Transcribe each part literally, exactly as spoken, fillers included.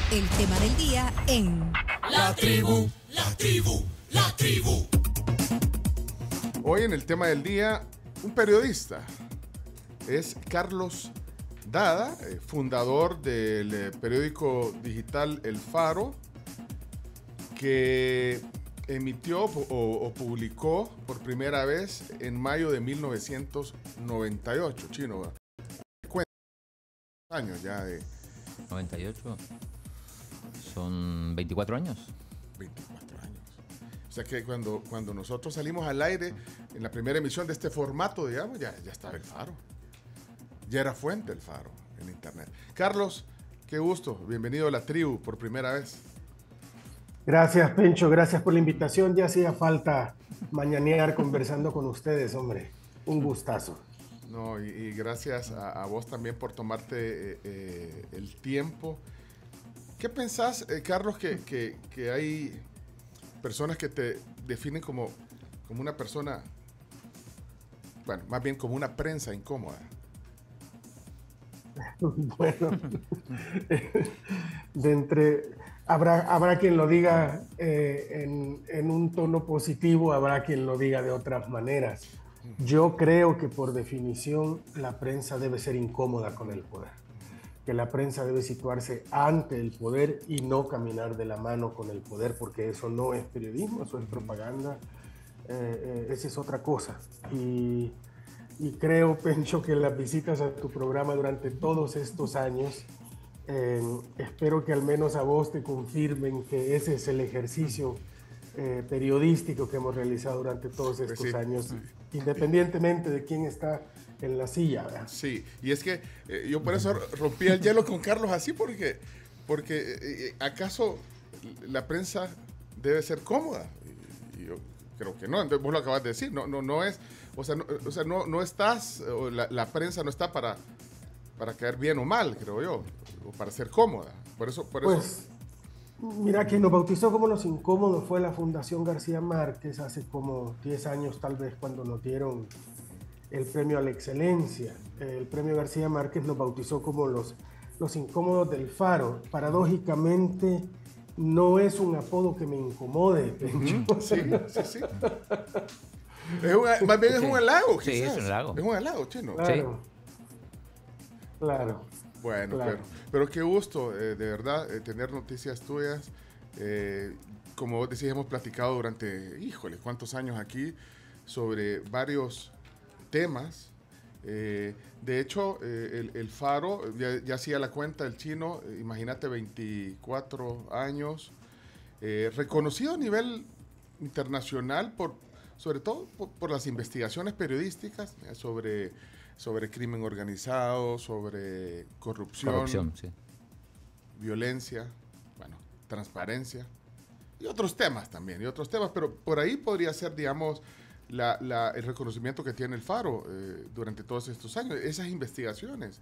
El tema del día en La Tribu, La Tribu, La Tribu. Hoy en el tema del día, un periodista. Es Carlos Dada, eh, fundador del eh, periódico digital El Faro, que emitió o, o publicó por primera vez en mayo de mil novecientos noventa y ocho. Chino, cuenta años ya de... noventa y ocho son veinticuatro años. veinticuatro años. O sea que cuando, cuando nosotros salimos al aire en la primera emisión de este formato, digamos, ya, ya estaba El Faro. Ya era fuente El Faro en internet. Carlos, qué gusto. Bienvenido a La Tribu por primera vez. Gracias, Pencho. Gracias por la invitación. Ya hacía falta mañanear conversando con ustedes, hombre. Un gustazo. No, y, y gracias a, a vos también por tomarte eh, eh, el tiempo. ¿Qué pensás, eh, Carlos, que, que, que hay personas que te definen como, como una persona, bueno, más bien como una prensa incómoda? Bueno, de entre, habrá, habrá quien lo diga eh, en, en un tono positivo, habrá quien lo diga de otras maneras. Yo creo que por definición la prensa debe ser incómoda con el poder, que la prensa debe situarse ante el poder y no caminar de la mano con el poder, porque eso no es periodismo, eso es propaganda, eh, eh, esa es otra cosa. Y, y creo, Pencho, que las visitas a tu programa durante todos estos años, eh, espero que al menos a vos te confirmen que ese es el ejercicio eh, periodístico que hemos realizado durante todos estos Pues sí, años, sí. independientemente de quién está en la silla, ¿verdad? Sí, y es que eh, yo por eso rompí el hielo con Carlos así, porque, porque eh, ¿acaso la prensa debe ser cómoda? Y, y yo creo que no, entonces vos lo acabas de decir, no, no, no es, o sea, no, o sea, no, no estás, o la, la prensa no está para, para caer bien o mal, creo yo, o para ser cómoda, por eso, por Pues, eso. mira, quien nos bautizó como los incómodos fue la Fundación García Márquez hace como diez años tal vez, cuando nos dieron el premio a la excelencia. El premio García Márquez nos bautizó como los, los incómodos del Faro. Paradójicamente, no es un apodo que me incomode, Pencho. Uh-huh. Sí, sí, sí. Es un, más bien es un halago, Sí, quizás. es un halago. Es un halago, Chino. Claro. Claro. Bueno, Claro. pero, pero qué gusto, eh, de verdad, eh, tener noticias tuyas. Eh, como vos decís, hemos platicado durante, híjole, cuántos años aquí sobre varios temas. Eh, de hecho, eh, el, el Faro, ya, ya hacía la cuenta el Chino, eh, imagínate, veinticuatro años, eh, reconocido a nivel internacional, por, sobre todo por, por las investigaciones periodísticas eh, sobre, sobre crimen organizado, sobre corrupción, Corrupción, sí. violencia, bueno, transparencia y otros temas también, y otros temas, pero por ahí podría ser, digamos, La, la, el reconocimiento que tiene el Faro eh, durante todos estos años, esas investigaciones.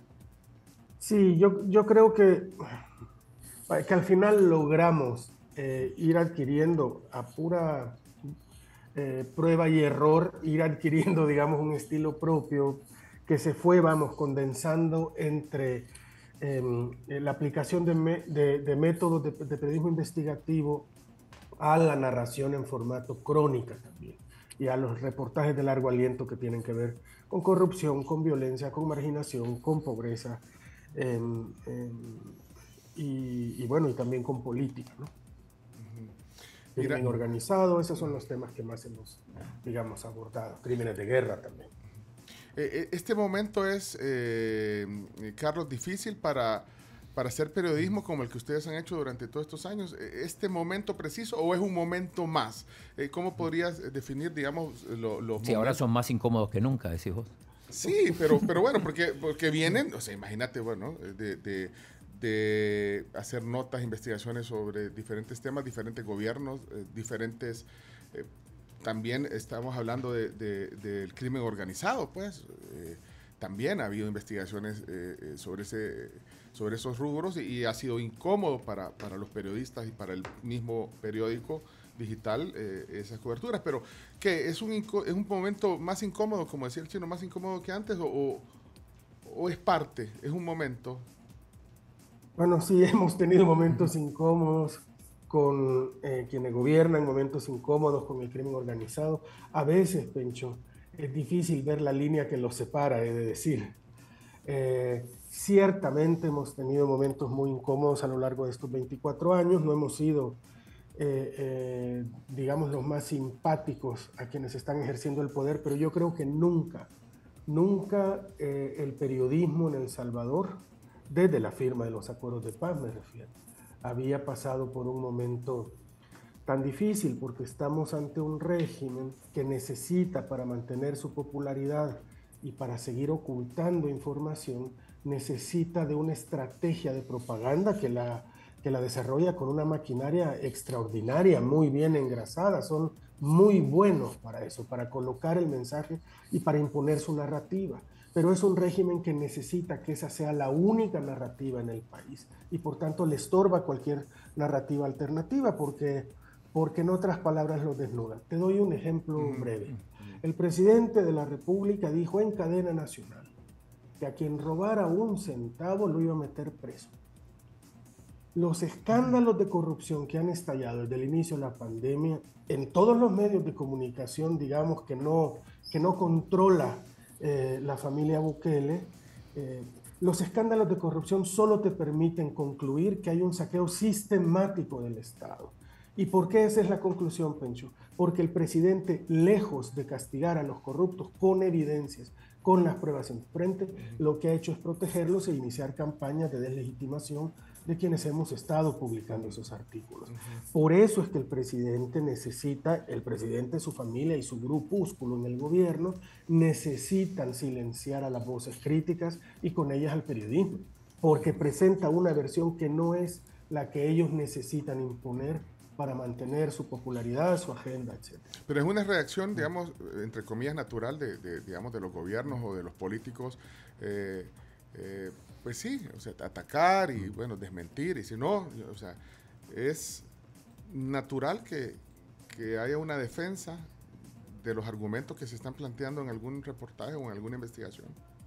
Sí, yo, yo creo que, que al final logramos eh, ir adquiriendo a pura eh, prueba y error, ir adquiriendo, digamos, un estilo propio que se fue, vamos, condensando entre eh, la aplicación de, me, de, de métodos de, de periodismo investigativo a la narración en formato crónica también, y a los reportajes de largo aliento que tienen que ver con corrupción, con violencia, con marginación, con pobreza, eh, eh, y, y bueno, y también con política, ¿no? Uh-huh. Crimen organizado, esos son los temas que más hemos, digamos, abordado. Crímenes de guerra también. Eh, este momento es, eh, Carlos, difícil para, para hacer periodismo como el que ustedes han hecho durante todos estos años. ¿Este momento preciso o es un momento más? ¿Cómo podrías definir, digamos, lo, los Sí, momentos? Ahora son más incómodos que nunca, decís vos. Sí, pero, pero bueno, porque, porque vienen, o sea, imagínate, bueno, de, de, de hacer notas, investigaciones sobre diferentes temas, diferentes gobiernos, eh, diferentes... Eh, también estamos hablando de, de, del crimen organizado, pues. Eh, también ha habido investigaciones eh, sobre, ese, sobre esos rubros y, y ha sido incómodo para, para los periodistas y para el mismo periódico digital eh, esas coberturas. Pero, ¿qué? ¿Es un, ¿Es un momento más incómodo, como decía el Chino, más incómodo que antes o, o, o es parte, es un momento? Bueno, sí, hemos tenido momentos incómodos con eh, quienes gobiernan, momentos incómodos con el crimen organizado. A veces, Pencho, es difícil ver la línea que los separa, he de decir. Eh, ciertamente hemos tenido momentos muy incómodos a lo largo de estos veinticuatro años, no hemos sido, eh, eh, digamos, los más simpáticos a quienes están ejerciendo el poder, pero yo creo que nunca, nunca eh, el periodismo en El Salvador, desde la firma de los acuerdos de paz me refiero, había pasado por un momento tan difícil, porque estamos ante un régimen que necesita, para mantener su popularidad y para seguir ocultando información, necesita de una estrategia de propaganda que la, que la desarrolla con una maquinaria extraordinaria, muy bien engrasada. Son muy buenos para eso, para colocar el mensaje y para imponer su narrativa. Pero es un régimen que necesita que esa sea la única narrativa en el país y por tanto le estorba cualquier narrativa alternativa porque, porque en otras palabras lo desnuda. Te doy un ejemplo breve. El presidente de la República dijo en cadena nacional que a quien robara un centavo lo iba a meter preso. Los escándalos de corrupción que han estallado desde el inicio de la pandemia en todos los medios de comunicación, digamos, que no, que no controla eh, la familia Bukele, eh, los escándalos de corrupción solo te permiten concluir que hay un saqueo sistemático del Estado. ¿Y por qué esa es la conclusión, Pencho? Porque el presidente, lejos de castigar a los corruptos con evidencias, con las pruebas en frente, lo que ha hecho es protegerlos e iniciar campañas de deslegitimación de quienes hemos estado publicando esos artículos. Por eso es que el presidente necesita, el presidente, su familia y su grupúsculo en el gobierno necesitan silenciar a las voces críticas y con ellas al periodismo, porque presenta una versión que no es la que ellos necesitan imponer para mantener su popularidad, su agenda, etcétera. Pero es una reacción, digamos, entre comillas, natural de, de, digamos, de los gobiernos o de los políticos, eh, eh, pues sí, o sea, atacar y, bueno, desmentir, y si no, o sea, es natural que, que haya una defensa de los argumentos que se están planteando en algún reportaje o en alguna investigación.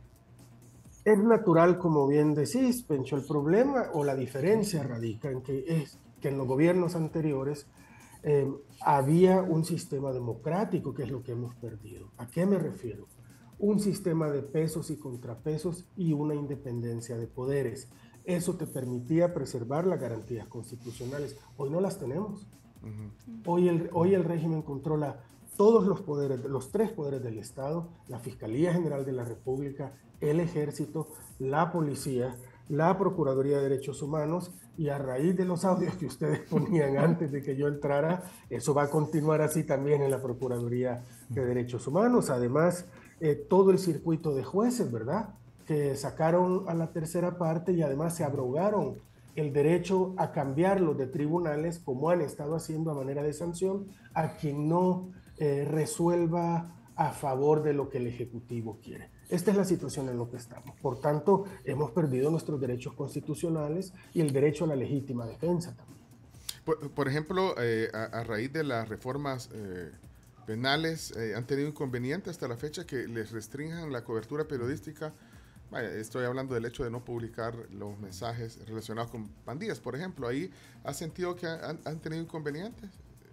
Es natural, como bien decís, Pencho. El problema o la diferencia radica en que es que en los gobiernos anteriores eh, había un sistema democrático, que es lo que hemos perdido. ¿A qué me refiero? Un sistema de pesos y contrapesos y una independencia de poderes. Eso te permitía preservar las garantías constitucionales. Hoy no las tenemos. Uh-huh. Hoy el, hoy el régimen controla todos los poderes, los tres poderes del Estado, la Fiscalía General de la República, el Ejército, la Policía, la Procuraduría de Derechos Humanos, y a raíz de los audios que ustedes ponían antes de que yo entrara, eso va a continuar así también en la Procuraduría de Derechos Humanos. Además, eh, todo el circuito de jueces, ¿verdad?, que sacaron a la tercera parte y además se abrogaron el derecho a cambiarlos de tribunales, como han estado haciendo a manera de sanción, a quien no eh, resuelva a favor de lo que el Ejecutivo quiere. Esta es la situación en la que estamos. Por tanto, hemos perdido nuestros derechos constitucionales y el derecho a la legítima defensa también. Por, por ejemplo, eh, a, a raíz de las reformas eh, penales, eh, ¿han tenido inconvenientes hasta la fecha que les restrinjan la cobertura periodística? Vaya, estoy hablando del hecho de no publicar los mensajes relacionados con pandillas, por ejemplo. ¿Ahí has sentido que han, han tenido inconvenientes?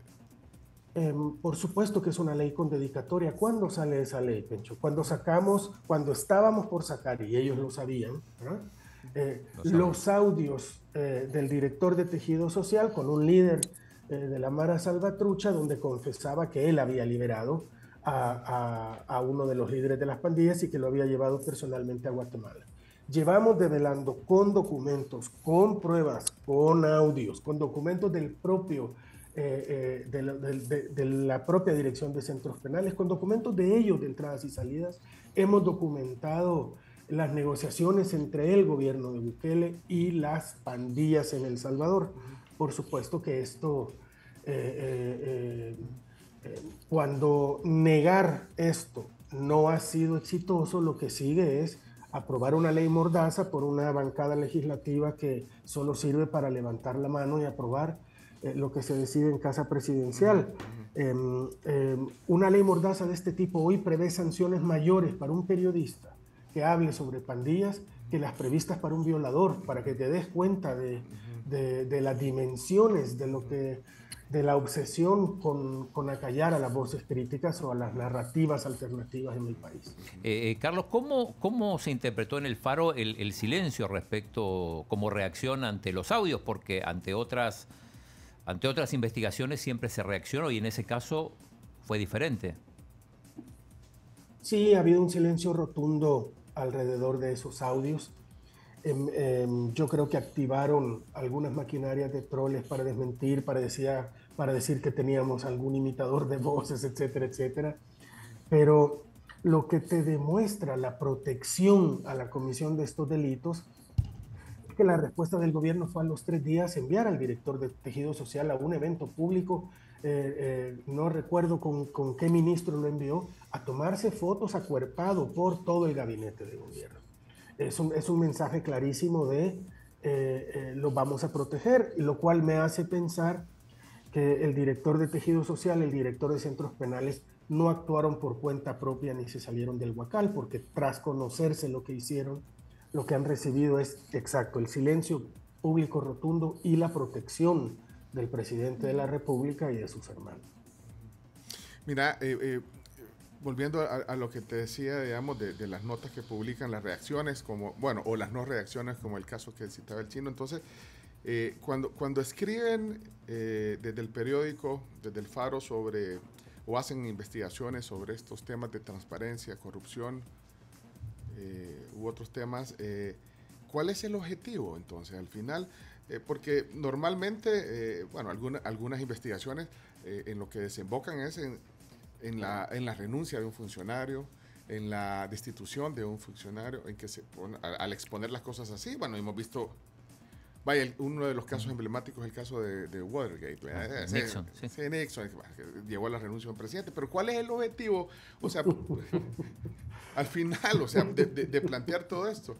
Eh, por supuesto que es una ley con dedicatoria. ¿Cuándo sale esa ley, Pencho? Cuando sacamos, cuando estábamos por sacar, y ellos lo sabían, ¿no? eh, los, los audios eh, del director de Tejido Social con un líder eh, de la Mara Salvatrucha, donde confesaba que él había liberado a, a, a uno de los líderes de las pandillas y que lo había llevado personalmente a Guatemala. Llevamos develando con documentos, con pruebas, con audios, con documentos del propio Eh, eh, de, la, de, de la propia Dirección de Centros Penales, con documentos de ellos de entradas y salidas. Hemos documentado las negociaciones entre el gobierno de Bukele y las pandillas en El Salvador. Por supuesto que esto, eh, eh, eh, cuando negar esto no ha sido exitoso, lo que sigue es aprobar una ley mordaza por una bancada legislativa que solo sirve para levantar la mano y aprobar Eh, lo que se decide en casa presidencial. Uh-huh. eh, eh, una ley mordaza de este tipo hoy prevé sanciones mayores para un periodista que hable sobre pandillas que las previstas para un violador, para que te des cuenta de, de, de las dimensiones de lo que, de la obsesión con, con acallar a las voces críticas o a las narrativas alternativas en el país. Eh, eh, Carlos, ¿cómo, ¿cómo se interpretó en el Faro el, el silencio respecto, como reacción ante los audios? Porque ante otras, ante otras investigaciones siempre se reaccionó y en ese caso fue diferente. Sí, ha habido un silencio rotundo alrededor de esos audios. Eh, eh, yo creo que activaron algunas maquinarias de troles para desmentir, para decir, para decir que teníamos algún imitador de voces, etcétera, etcétera. Pero lo que te demuestra la protección a la comisión de estos delitos es que la respuesta del gobierno fue a los tres días enviar al director de Tejido Social a un evento público. Eh, eh, no recuerdo con, con qué ministro lo envió, a tomarse fotos acuerpado por todo el gabinete de gobierno. Es un, es un mensaje clarísimo de eh, eh, lo vamos a proteger, lo cual me hace pensar que el director de Tejido Social, el director de centros penales, no actuaron por cuenta propia ni se salieron del huacal, porque tras conocerse lo que hicieron, lo que han recibido es exacto, el silencio público rotundo y la protección del presidente de la República y de sus hermanos. Mira, eh, eh, volviendo a, a lo que te decía, digamos, de, de las notas que publican, las reacciones, como, bueno, o las no reacciones, como el caso que citaba el chino. Entonces, eh, cuando, cuando escriben eh, desde el periódico, desde el Faro, sobre, o hacen investigaciones sobre estos temas de transparencia, corrupción, eh, u otros temas, eh, ¿cuál es el objetivo, entonces, al final? Eh, porque normalmente, eh, bueno, alguna, algunas investigaciones eh, en lo que desembocan es en, en, la, en la renuncia de un funcionario, en la destitución de un funcionario, en que se pone, al, al exponer las cosas así, bueno, hemos visto, vaya, el, uno de los casos emblemáticos es el caso de, de Watergate, ¿verdad? Ah, Nixon, sí. sí. Sí, Nixon, que llegó a la renuncia de un presidente, pero ¿cuál es el objetivo? O sea, al final, o sea, de, de, de plantear todo esto.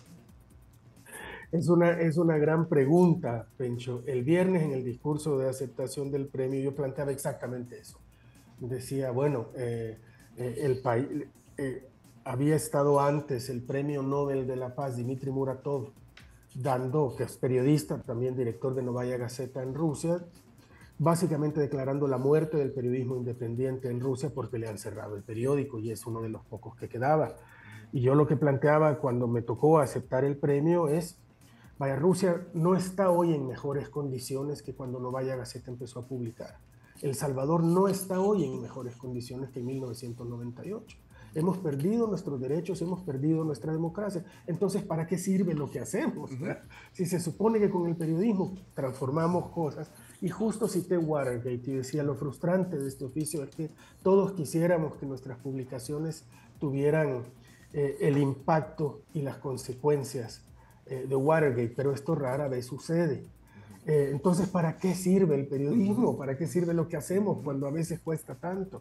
Es una, es una gran pregunta, Pencho. El viernes en el discurso de aceptación del premio yo planteaba exactamente eso. Decía, bueno, eh, eh, el país eh, había estado antes el premio Nobel de la Paz, Dmitry Muratov, dando, que es periodista, también director de Novaya Gazeta en Rusia, básicamente declarando la muerte del periodismo independiente en Rusia porque le han cerrado el periódico y es uno de los pocos que quedaba. Y yo lo que planteaba cuando me tocó aceptar el premio es, vaya, Rusia no está hoy en mejores condiciones que cuando Novaya Gazeta empezó a publicar. El Salvador no está hoy en mejores condiciones que en mil novecientos noventa y ocho. Hemos perdido nuestros derechos, hemos perdido nuestra democracia. Entonces, ¿para qué sirve lo que hacemos? Uh-huh. Si se supone que con el periodismo transformamos cosas, y justo cité Watergate y decía, lo frustrante de este oficio es que todos quisiéramos que nuestras publicaciones tuvieran eh, el impacto y las consecuencias eh, de Watergate, pero esto rara vez sucede. Eh, entonces, ¿para qué sirve el periodismo? ¿Para qué sirve lo que hacemos cuando a veces cuesta tanto?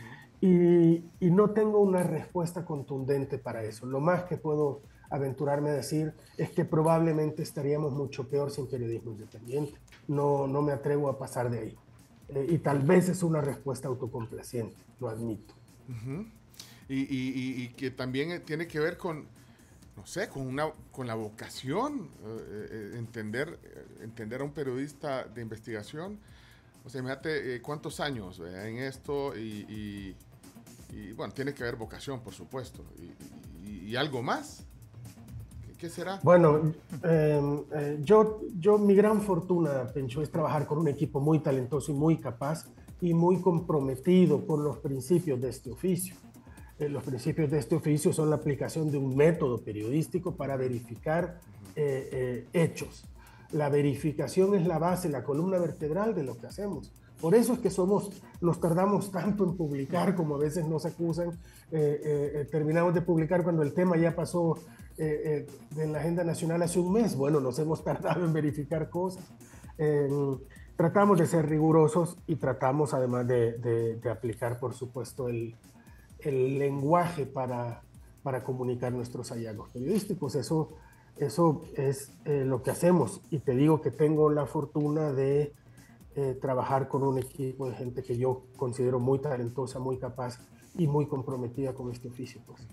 Y, y no tengo una respuesta contundente para eso. Lo más que puedo aventurarme a decir es que probablemente estaríamos mucho peor sin periodismo independiente. No, no me atrevo a pasar de ahí. Eh, y tal vez es una respuesta autocomplaciente, lo admito. Uh-huh. y, y, y que también tiene que ver con, no sé, con, una, con la vocación, eh, eh, entender, eh, entender a un periodista de investigación. O sea, imagínate eh, cuántos años eh, en esto y, y, y, bueno, tiene que haber vocación, por supuesto. Y, y, y algo más. ¿Qué, qué será? Bueno, eh, eh, yo, yo, mi gran fortuna, Pencho, es trabajar con un equipo muy talentoso y muy capaz y muy comprometido por los principios de este oficio. Eh, los principios de este oficio son la aplicación de un método periodístico para verificar eh, eh, hechos. La verificación es la base, la columna vertebral de lo que hacemos. Por eso es que somos, nos tardamos tanto en publicar, como a veces nos acusan. Eh, eh, terminamos de publicar cuando el tema ya pasó eh, eh, en la agenda nacional hace un mes. Bueno, nos hemos tardado en verificar cosas. Eh, tratamos de ser rigurosos y tratamos además de, de, de aplicar, por supuesto, el, el lenguaje para, para comunicar nuestros hallazgos periodísticos. Eso... Eso es eh, lo que hacemos y te digo que tengo la fortuna de eh, trabajar con un equipo de gente que yo considero muy talentosa, muy capaz y muy comprometida con este oficio. Pues.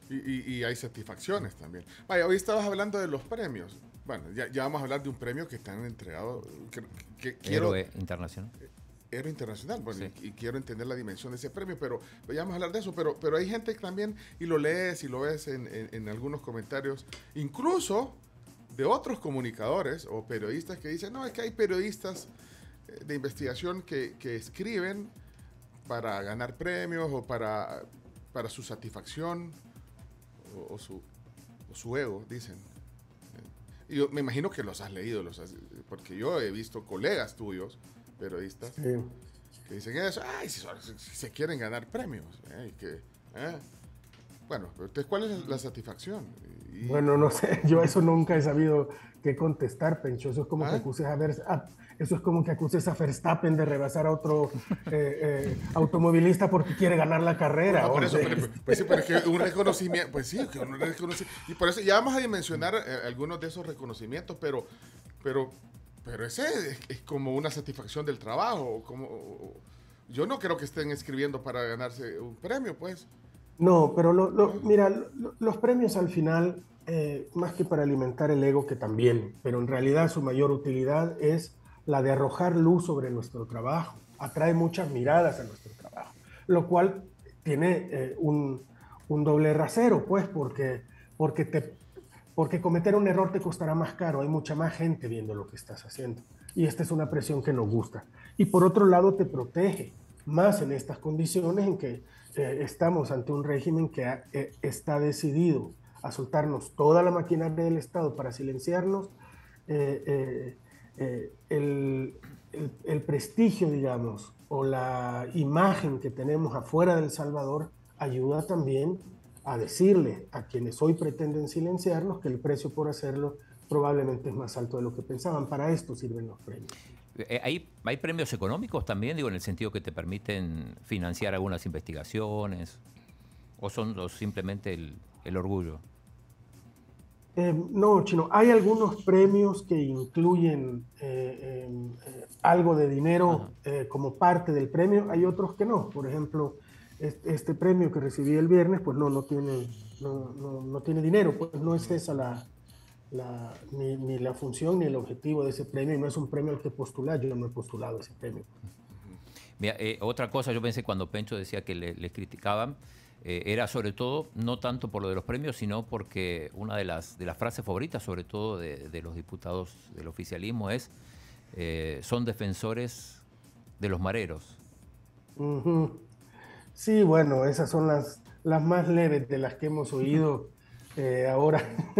Y, y, y hay satisfacciones también. Vaya, hoy estabas hablando de los premios. Bueno, ya, ya vamos a hablar de un premio que están entregado. Que, que quiero, Héroe internacional. Héroe internacional, bueno, Sí. y, y quiero entender la dimensión de ese premio, pero ya vamos a hablar de eso. Pero, pero hay gente que también, y lo lees y lo ves en, en, en algunos comentarios, incluso de otros comunicadores o periodistas que dicen, no, es que hay periodistas de investigación que, que escriben para ganar premios o para, para su satisfacción o, o, su, o su ego, dicen. Y yo me imagino que los has leído, los has, porque yo he visto colegas tuyos, periodistas, Sí. que dicen eso, ay, si, son- si se quieren ganar premios. eh, y que, eh. Bueno, pero entonces, ¿cuál es la satisfacción? Y- Bueno, no sé, yo eso nunca he sabido qué contestar, Pencho. Eso es como ¿Ah? que acuses a Ver- a- eso es como que acuses a Verstappen de rebasar a otro eh, eh, automovilista porque quiere ganar la carrera. No, por eso, hombre. pero, pues sí, pero es que un reconocimiento, pues sí, que un reconocimiento, y por eso ya vamos a dimensionar eh, algunos de esos reconocimientos, pero, pero, pero ese es, es como una satisfacción del trabajo, como, o- yo no creo que estén escribiendo para ganarse un premio, pues. No, pero lo, lo- mira, lo- los premios al final, eh, más que para alimentar el ego, que también, pero en realidad su mayor utilidad es la de arrojar luz sobre nuestro trabajo. Atrae muchas miradas a nuestro trabajo, lo cual tiene eh, un, un doble rasero, pues, porque, porque, te, porque cometer un error te costará más caro, hay mucha más gente viendo lo que estás haciendo. Y esta es una presión que nos gusta. Y por otro lado, te protege más en estas condiciones en que eh, estamos ante un régimen que ha, eh, está decidido a soltarnos toda la maquinaria del Estado para silenciarnos. eh, eh, eh, el, el, el prestigio, digamos, o la imagen que tenemos afuera del Salvador ayuda también a decirle a quienes hoy pretenden silenciarnos que el precio por hacerlo probablemente es más alto de lo que pensaban. Para esto sirven los premios. Eh, ¿Hay, ¿Hay premios económicos también, digo, en el sentido que te permiten financiar algunas investigaciones? ¿O son los, simplemente el, el orgullo? Eh, no, Chino, hay algunos premios que incluyen eh, eh, eh, algo de dinero eh, como parte del premio, hay otros que no. Por ejemplo, este, este premio que recibí el viernes, pues no, no tiene, no, no, no tiene dinero, pues no es esa la, la, ni, ni la función ni el objetivo de ese premio, y no es un premio al que postular, yo no he postulado ese premio. Mira, eh, otra cosa, yo pensé cuando Pencho decía que le, les criticaban, eh, era sobre todo, no tanto por lo de los premios, sino porque una de las, de las frases favoritas, sobre todo de, de los diputados del oficialismo, es eh, son defensores de los mareros. Uh-huh. Sí, bueno, esas son las, las más leves de las que hemos oído eh, ahora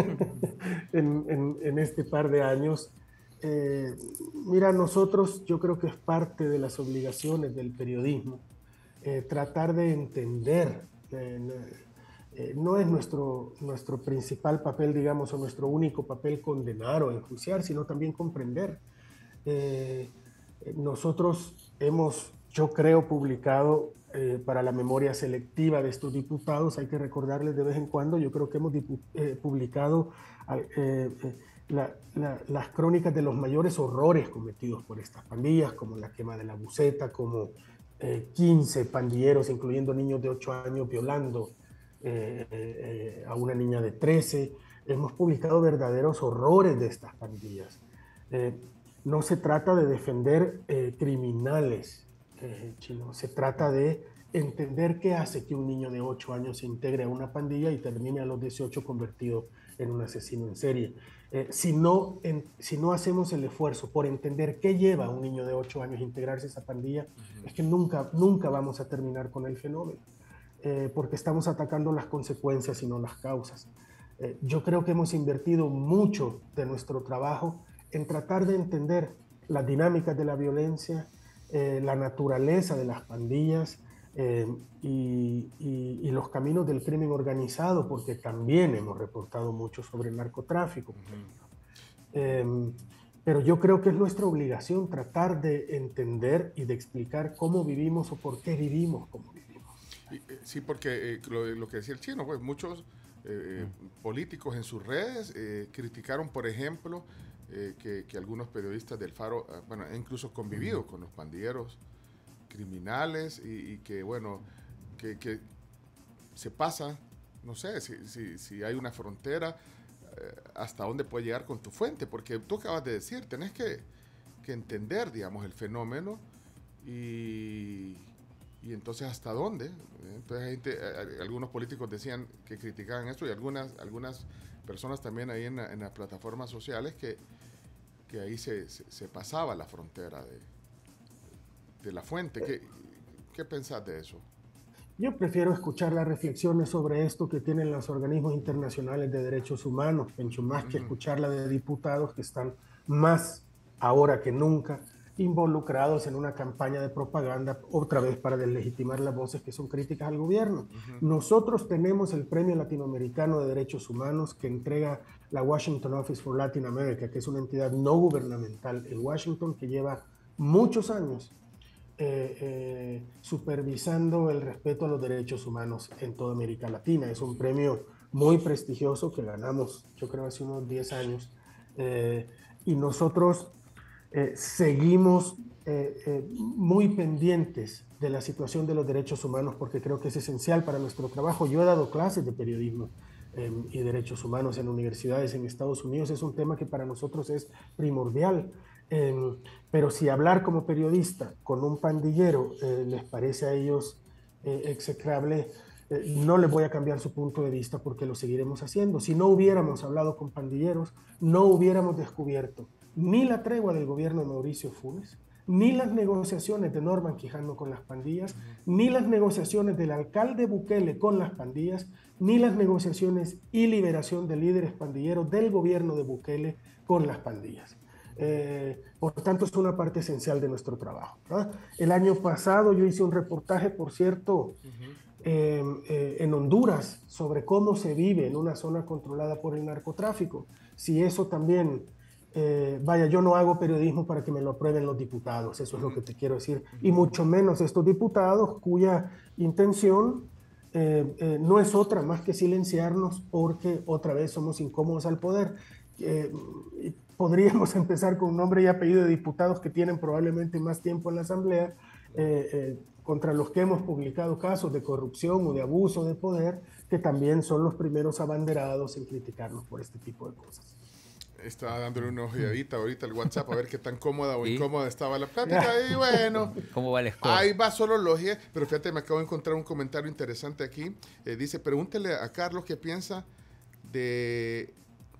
en, en, en este par de años. Eh, mira, nosotros, yo creo que es parte de las obligaciones del periodismo, eh, tratar de entender, eh, eh, no es nuestro, nuestro principal papel, digamos, o nuestro único papel condenar o enjuiciar, sino también comprender. Eh, nosotros hemos, yo creo, publicado eh, para la memoria selectiva de estos diputados, hay que recordarles de vez en cuando, yo creo que hemos eh, publicado eh, eh, La, la, las crónicas de los mayores horrores cometidos por estas pandillas, como la quema de la Buceta, como eh, quince pandilleros, incluyendo niños de ocho años, violando eh, eh, a una niña de trece. Hemos publicado verdaderos horrores de estas pandillas. Eh, no se trata de defender eh, criminales, eh, Chino, se trata de entender qué hace que un niño de ocho años se integre a una pandilla y termine a los dieciocho convertido en un asesino en serie. Eh, si, no, en, si no hacemos el esfuerzo por entender qué lleva a un niño de ocho años a integrarse a esa pandilla, uh-huh. es que nunca, nunca vamos a terminar con el fenómeno, eh, porque estamos atacando las consecuencias y no las causas. Eh, yo creo que hemos invertido mucho de nuestro trabajo en tratar de entender las dinámicas de la violencia, eh, la naturaleza de las pandillas, Eh, y, y, y los caminos del crimen organizado, porque también hemos reportado mucho sobre el narcotráfico. Uh-huh. eh, pero yo creo que es nuestra obligación tratar de entender y de explicar cómo vivimos o por qué vivimos como vivimos. Y, eh, sí, porque eh, lo, lo que decía el Chino, pues muchos eh, uh-huh. políticos en sus redes eh, criticaron, por ejemplo, eh, que, que algunos periodistas del Faro, eh, bueno, han incluso convivido uh-huh. con los pandilleros criminales y, y que, bueno, que, que se pasa no sé, si, si, si hay una frontera, eh, hasta dónde puede llegar con tu fuente, porque tú acabas de decir, tenés que, que entender, digamos, el fenómeno y, y entonces hasta dónde. Entonces gente, eh, algunos políticos decían que criticaban esto y algunas, algunas personas también ahí en, la, en las plataformas sociales que, que ahí se, se, se pasaba la frontera de, de la fuente. ¿Qué, qué pensás de eso? Yo prefiero escuchar las reflexiones sobre esto que tienen los organismos internacionales de derechos humanos, Pencho, más que escucharla de diputados que están más ahora que nunca involucrados en una campaña de propaganda, otra vez para deslegitimar las voces que son críticas al gobierno. Uh-huh. Nosotros tenemos el Premio Latinoamericano de Derechos Humanos que entrega la Washington Office for Latin America, que es una entidad no gubernamental en Washington que lleva muchos años Eh, eh, supervisando el respeto a los derechos humanos en toda América Latina. Es un premio muy prestigioso que ganamos, yo creo, hace unos diez años. Eh, y nosotros eh, seguimos eh, eh, muy pendientes de la situación de los derechos humanos porque creo que es esencial para nuestro trabajo. Yo he dado clases de periodismo eh, y derechos humanos en universidades en Estados Unidos. Es un tema que para nosotros es primordial. Eh, pero si hablar como periodista con un pandillero eh, les parece a ellos eh, execrable, eh, no les voy a cambiar su punto de vista porque lo seguiremos haciendo. Si no hubiéramos hablado con pandilleros, no hubiéramos descubierto ni la tregua del gobierno de Mauricio Funes, ni las negociaciones de Norman Quijano con las pandillas, ni las negociaciones del alcalde Bukele con las pandillas, ni las negociaciones y liberación de líderes pandilleros del gobierno de Bukele con las pandillas. Eh, por tanto, es una parte esencial de nuestro trabajo, ¿verdad? El año pasado yo hice un reportaje, por cierto, uh-huh. eh, eh, en Honduras sobre cómo se vive en una zona controlada por el narcotráfico. Si eso también, eh, vaya, yo no hago periodismo para que me lo aprueben los diputados, eso es lo que te quiero decir, y mucho menos estos diputados cuya intención eh, eh, no es otra más que silenciarnos porque otra vez somos incómodos al poder. Eh, Podríamos empezar con nombre y apellido de diputados que tienen probablemente más tiempo en la Asamblea, eh, eh, contra los que hemos publicado casos de corrupción o de abuso de poder, que también son los primeros abanderados en criticarnos por este tipo de cosas. Estaba dándole una ojeadita ahorita al WhatsApp a ver qué tan cómoda o ¿Sí? incómoda estaba la plática. Y bueno, ¿cómo va el score? Ahí va solo logia, pero fíjate, me acabo de encontrar un comentario interesante aquí. Eh, dice, pregúntele a Carlos qué piensa de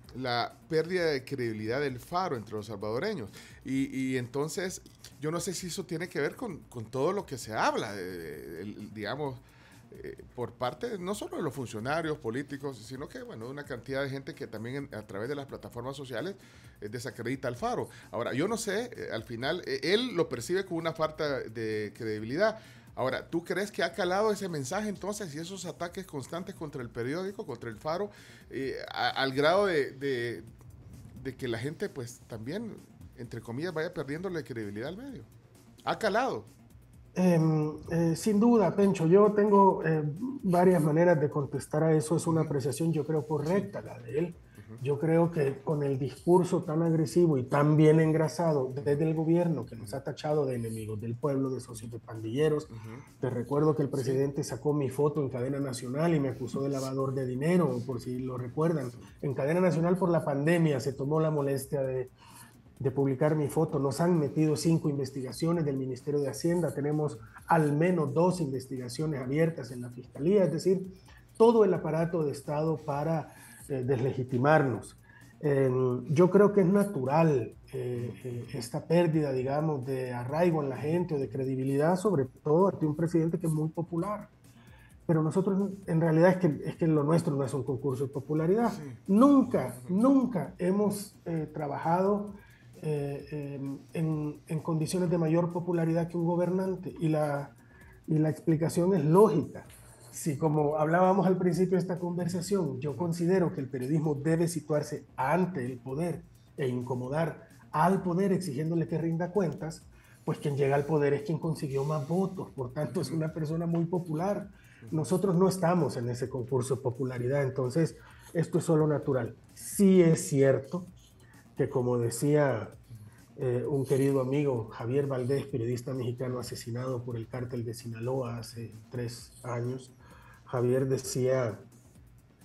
la pérdida de credibilidad del Faro entre los salvadoreños. Y, y entonces, yo no sé si eso tiene que ver con, con todo lo que se habla, de, de, de, digamos, eh, por parte no solo de los funcionarios políticos, sino que, bueno, una cantidad de gente que también en, a través de las plataformas sociales eh, desacredita al Faro. Ahora, yo no sé, eh, al final, eh, él lo percibe como una falta de credibilidad. Ahora, ¿tú crees que ha calado ese mensaje entonces y esos ataques constantes contra el periódico, contra el Faro, eh, a, al grado de, de, de que la gente pues también, entre comillas, vaya perdiéndole credibilidad al medio? ¿Ha calado? Eh, eh, sin duda, Pencho, yo tengo eh, varias maneras de contestar a eso. Es una apreciación, yo creo, correcta la de él. Yo creo que con el discurso tan agresivo y tan bien engrasado desde el gobierno que nos ha tachado de enemigos del pueblo, de socios de pandilleros, uh-huh. Te recuerdo que el presidente sí. sacó mi foto en cadena nacional y me acusó de lavador de dinero, por si lo recuerdan. En cadena nacional por la pandemia se tomó la molestia de, de publicar mi foto. Nos han metido cinco investigaciones del Ministerio de Hacienda, tenemos al menos dos investigaciones abiertas en la Fiscalía, es decir, todo el aparato de Estado para Eh, deslegitimarnos. Eh, yo creo que es natural eh, eh, esta pérdida, digamos, de arraigo en la gente o de credibilidad, sobre todo ante un presidente que es muy popular. Pero nosotros, en realidad, es que, es que lo nuestro no es un concurso de popularidad. Sí. Nunca, nunca hemos eh, trabajado eh, eh, en, en condiciones de mayor popularidad que un gobernante. Y la, y la explicación es lógica. Si, como hablábamos al principio de esta conversación, yo considero que el periodismo debe situarse ante el poder e incomodar al poder exigiéndole que rinda cuentas, pues quien llega al poder es quien consiguió más votos, por tanto es una persona muy popular. Nosotros no estamos en ese concurso de popularidad, entonces esto es solo natural. Sí es cierto que, como decía eh, un querido amigo, Javier Valdés, periodista mexicano asesinado por el cártel de Sinaloa hace tres años, Javier decía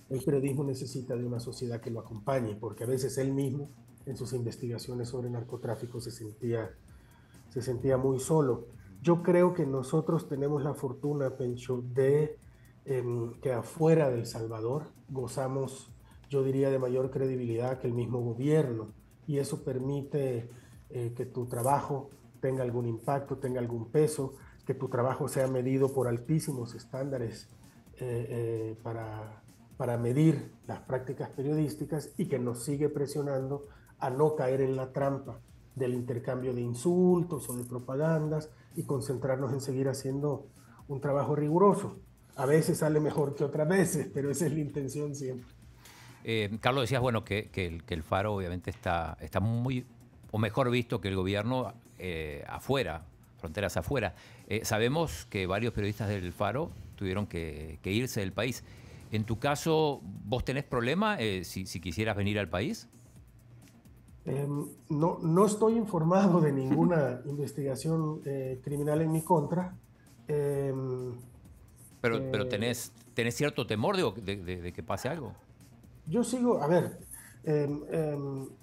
el periodismo necesita de una sociedad que lo acompañe, porque a veces él mismo, en sus investigaciones sobre narcotráfico, se sentía, se sentía muy solo. Yo creo que nosotros tenemos la fortuna, Pencho, de eh, que afuera de El Salvador gozamos, yo diría, de mayor credibilidad que el mismo gobierno, y eso permite eh, que tu trabajo tenga algún impacto, tenga algún peso, que tu trabajo sea medido por altísimos estándares eh, eh, para, para medir las prácticas periodísticas, y que nos sigue presionando a no caer en la trampa del intercambio de insultos o de propagandas y concentrarnos en seguir haciendo un trabajo riguroso. A veces sale mejor que otras veces, pero esa es la intención siempre. Eh, Carlos, decías, bueno, que, que, el, que el Faro obviamente está, está muy, o mejor visto que el gobierno eh, afuera, fronteras afuera. Eh, sabemos que varios periodistas del Faro tuvieron que, que irse del país. En tu caso, ¿vos tenés problema eh, si, si quisieras venir al país? Eh, no, no estoy informado de ninguna investigación eh, criminal en mi contra. Eh, pero, eh, pero tenés, tenés cierto temor de, de, de, de que pase algo. Yo sigo, a ver, eh, eh,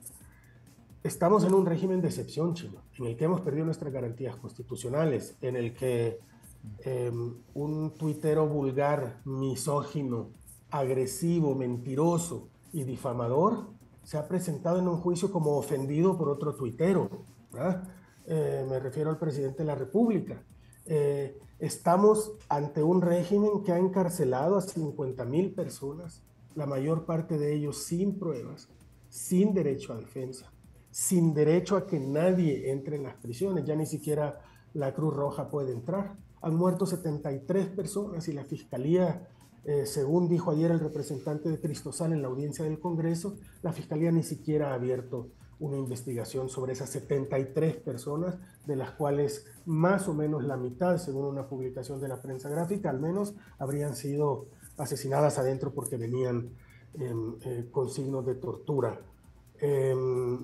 estamos en un régimen de excepción, Chino, en el que hemos perdido nuestras garantías constitucionales, en el que eh, un tuitero vulgar, misógino, agresivo, mentiroso y difamador se ha presentado en un juicio como ofendido por otro tuitero, ¿verdad? Eh, me refiero al presidente de la República. Eh, estamos ante un régimen que ha encarcelado a cincuenta mil personas, la mayor parte de ellos sin pruebas, sin derecho a defensa, sin derecho a que nadie entre en las prisiones, ya ni siquiera la Cruz Roja puede entrar. Han muerto setenta y tres personas y la Fiscalía, eh, según dijo ayer el representante de Cristosal en la audiencia del Congreso, la Fiscalía ni siquiera ha abierto una investigación sobre esas setenta y tres personas, de las cuales más o menos la mitad, según una publicación de la prensa gráfica, al menos habrían sido asesinadas adentro porque venían eh, eh, con signos de tortura. Eh,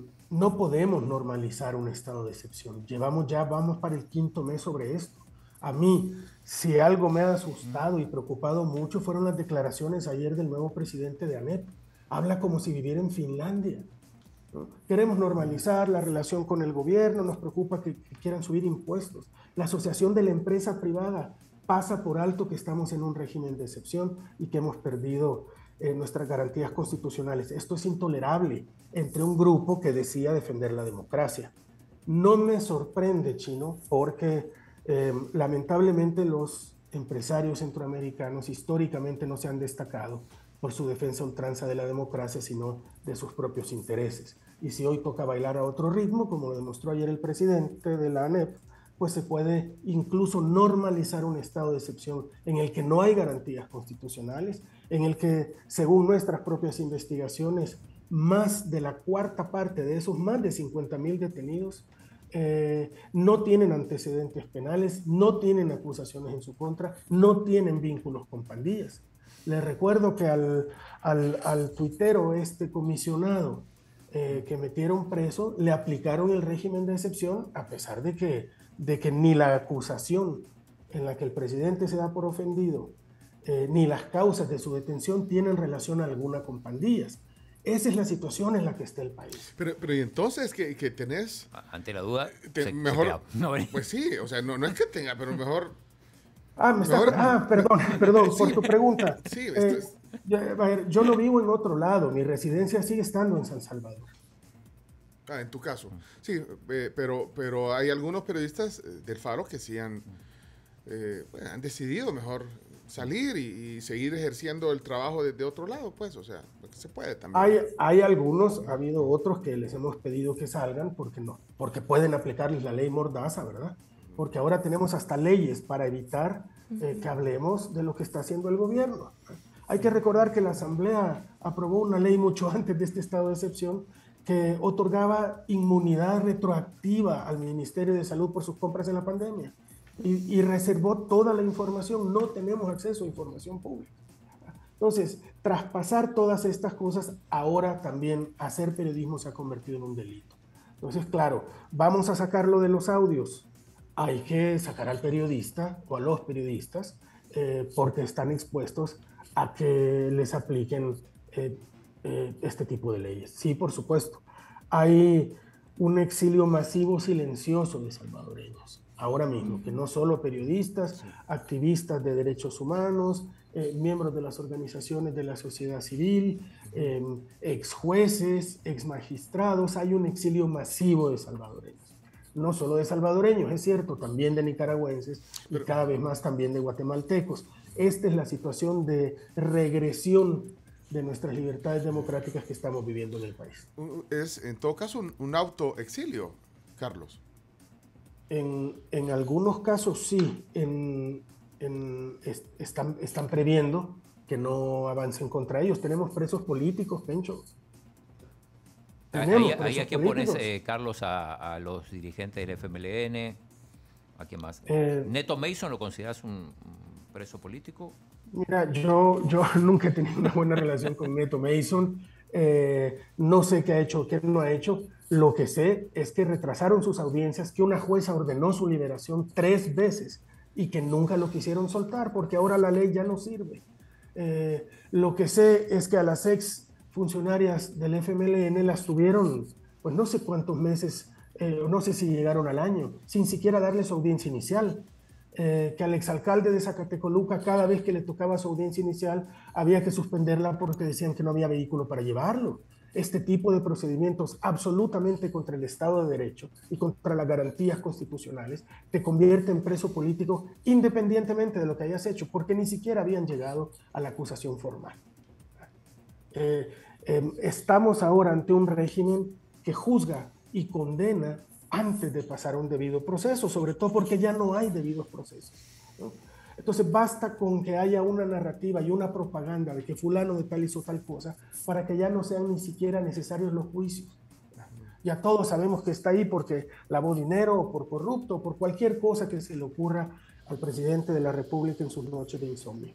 no podemos normalizar un estado de excepción. Llevamos ya, vamos para el quinto mes sobre esto. A mí, si algo me ha asustado y preocupado mucho, fueron las declaraciones ayer del nuevo presidente de ANEP. Habla como si viviera en Finlandia, ¿no? Queremos normalizar la relación con el gobierno, nos preocupa que, que quieran subir impuestos. La asociación de la empresa privada pasa por alto que estamos en un régimen de excepción y que hemos perdido eh, nuestras garantías constitucionales. Esto es intolerable entre un grupo que decía defender la democracia. No me sorprende, Chino, porque eh, lamentablemente los empresarios centroamericanos históricamente no se han destacado por su defensa a ultranza de la democracia, sino de sus propios intereses. Y si hoy toca bailar a otro ritmo, como lo demostró ayer el presidente de la ANEP, pues se puede incluso normalizar un estado de excepción en el que no hay garantías constitucionales, en el que, según nuestras propias investigaciones, más de la cuarta parte de esos más de cincuenta mil detenidos eh, no tienen antecedentes penales, no tienen acusaciones en su contra, no tienen vínculos con pandillas. Les recuerdo que al, al, al tuitero este comisionado eh, que metieron preso, le aplicaron el régimen de excepción a pesar de que, de que ni la acusación en la que el presidente se da por ofendido, eh, ni las causas de su detención tienen relación alguna con pandillas. Esa es la situación en la que está el país. Pero, pero y entonces que, que tenés... Ante la duda, te, se, mejor, se no, pues sí, o sea, no, no es que tenga, pero mejor... Ah, me está, mejor, ah perdón, perdón, sí, por tu pregunta. Sí, eh, es... yo, a ver, yo no vivo en otro lado, mi residencia sigue estando en San Salvador. Ah, en tu caso. Sí, eh, pero, pero hay algunos periodistas del Faro que sí han, eh, bueno, han decidido mejor salir y, y seguir ejerciendo el trabajo desde otro lado, pues, o sea, se puede también. Hay, hay algunos, ha habido otros que les hemos pedido que salgan porque no, porque pueden aplicarles la ley Mordaza, ¿verdad? Porque ahora tenemos hasta leyes para evitar eh, que hablemos de lo que está haciendo el gobierno. Hay que recordar que la Asamblea aprobó una ley mucho antes de este estado de excepción que otorgaba inmunidad retroactiva al Ministerio de Salud por sus compras en la pandemia y, y reservó toda la información. No tenemos acceso a información pública. Entonces, traspasar todas estas cosas, ahora también hacer periodismo se ha convertido en un delito. Entonces, claro, vamos a sacarlo de los audios. Hay que sacar al periodista o a los periodistas eh, porque están expuestos a que les apliquen eh, eh, este tipo de leyes. Sí, por supuesto. Hay un exilio masivo silencioso de salvadoreños, ahora mismo, que no solo periodistas, activistas de derechos humanos, eh, miembros de las organizaciones de la sociedad civil, eh, ex jueces, ex magistrados, hay un exilio masivo de salvadoreños. No solo de salvadoreños, es cierto, también de nicaragüenses y cada vez más también de guatemaltecos. Esta es la situación de regresión de nuestras libertades democráticas que estamos viviendo en el país. Es, en todo caso, un, un autoexilio, Carlos. En, en algunos casos sí, en, en, est, están, están previendo que no avancen contra ellos. Tenemos presos políticos, Pencho. Ahí, ahí a quién pones, eh, Carlos, a, a los dirigentes del F M L N, ¿a quién más? Eh, ¿Neto Mason lo consideras un, un preso político? Mira, yo, yo nunca he tenido una buena relación con Neto Mason. Eh, no sé qué ha hecho, qué no ha hecho. Lo que sé es que retrasaron sus audiencias, que una jueza ordenó su liberación tres veces y que nunca lo quisieron soltar porque ahora la ley ya no sirve. Eh, lo que sé es que a las ex funcionarias del F M L N las tuvieron, pues no sé cuántos meses, eh, no sé si llegaron al año, sin siquiera darle su audiencia inicial. Eh, que al exalcalde de Zacatecoluca, cada vez que le tocaba su audiencia inicial, había que suspenderla porque decían que no había vehículo para llevarlo. Este tipo de procedimientos absolutamente contra el Estado de Derecho y contra las garantías constitucionales te convierte en preso político independientemente de lo que hayas hecho, porque ni siquiera habían llegado a la acusación formal. Eh, eh, estamos ahora ante un régimen que juzga y condena antes de pasar a un debido proceso, sobre todo porque ya no hay debidos procesos, ¿no? Entonces basta con que haya una narrativa y una propaganda de que fulano de tal hizo tal cosa para que ya no sean ni siquiera necesarios los juicios. Ya todos sabemos que está ahí porque lavó dinero o por corrupto o por cualquier cosa que se le ocurra al presidente de la República en sus noches de insomnio.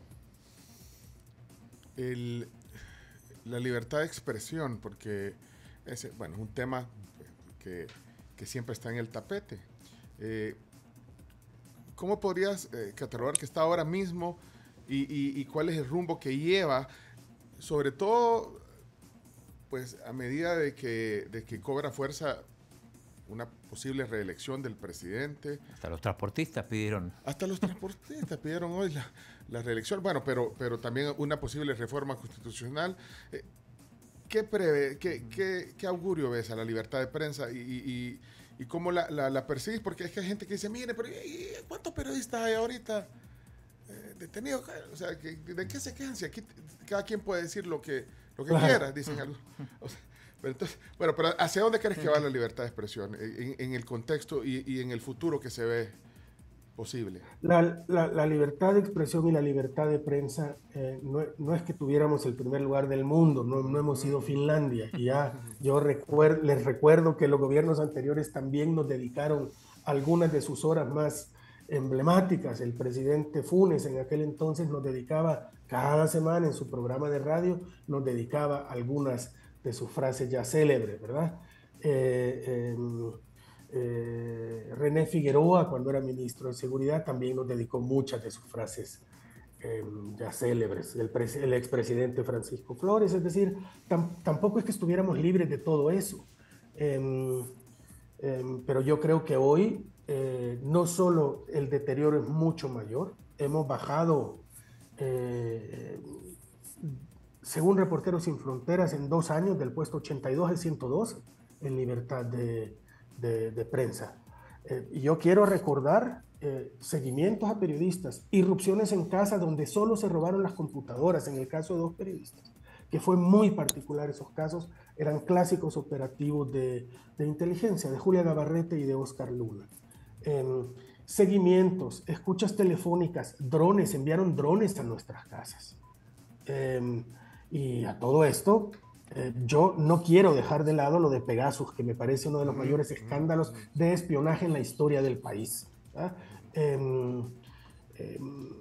El, la libertad de expresión, porque es, bueno, es un tema que, que siempre está en el tapete. Eh, ¿Cómo podrías eh, catalogar que está ahora mismo y, y, y cuál es el rumbo que lleva, sobre todo pues a medida de que, de que cobra fuerza una posible reelección del presidente? Hasta los transportistas pidieron. Hasta los transportistas pidieron hoy la, la reelección. Bueno, pero, pero también una posible reforma constitucional. Eh, ¿qué, prevé, qué, qué, ¿Qué augurio ves a la libertad de prensa y, y, y cómo la, la, la persigues? Porque es que hay gente que dice, mire, pero ¿cuántos periodistas hay ahorita eh, detenidos? O sea, ¿de qué se quejan? Si aquí cada quien puede decir lo que, lo que claro. quiera, dicen algunos. O sea, pero entonces, bueno, pero ¿hacia dónde crees que va la libertad de expresión en, en el contexto y, y en el futuro que se ve posible? La, la, la libertad de expresión y la libertad de prensa eh, no, no es que tuviéramos el primer lugar del mundo, no, no hemos sido Finlandia. Y ya yo recuer, les recuerdo que los gobiernos anteriores también nos dedicaron algunas de sus horas más emblemáticas. El presidente Funes en aquel entonces nos dedicaba cada semana en su programa de radio, nos dedicaba algunas de sus frases ya célebres, ¿verdad? Eh, eh, eh, René Figueroa, cuando era ministro de Seguridad, también nos dedicó muchas de sus frases eh, ya célebres. El, el expresidente Francisco Flores, es decir, tam tampoco es que estuviéramos libres de todo eso. Eh, eh, pero yo creo que hoy eh, no solo el deterioro es mucho mayor, hemos bajado... Eh, según Reporteros Sin Fronteras, en dos años del puesto ochenta y dos al ciento doce en libertad de, de, de prensa. Eh, y yo quiero recordar eh, seguimientos a periodistas, irrupciones en casa donde solo se robaron las computadoras, en el caso de dos periodistas, que fue muy particular esos casos, eran clásicos operativos de, de inteligencia, de Julia Gabarrete y de Oscar Luna. Eh, seguimientos, escuchas telefónicas, drones, enviaron drones a nuestras casas. Eh, Y a todo esto, eh, yo no quiero dejar de lado lo de Pegasus, que me parece uno de los mayores escándalos de espionaje en la historia del país. Eh, eh,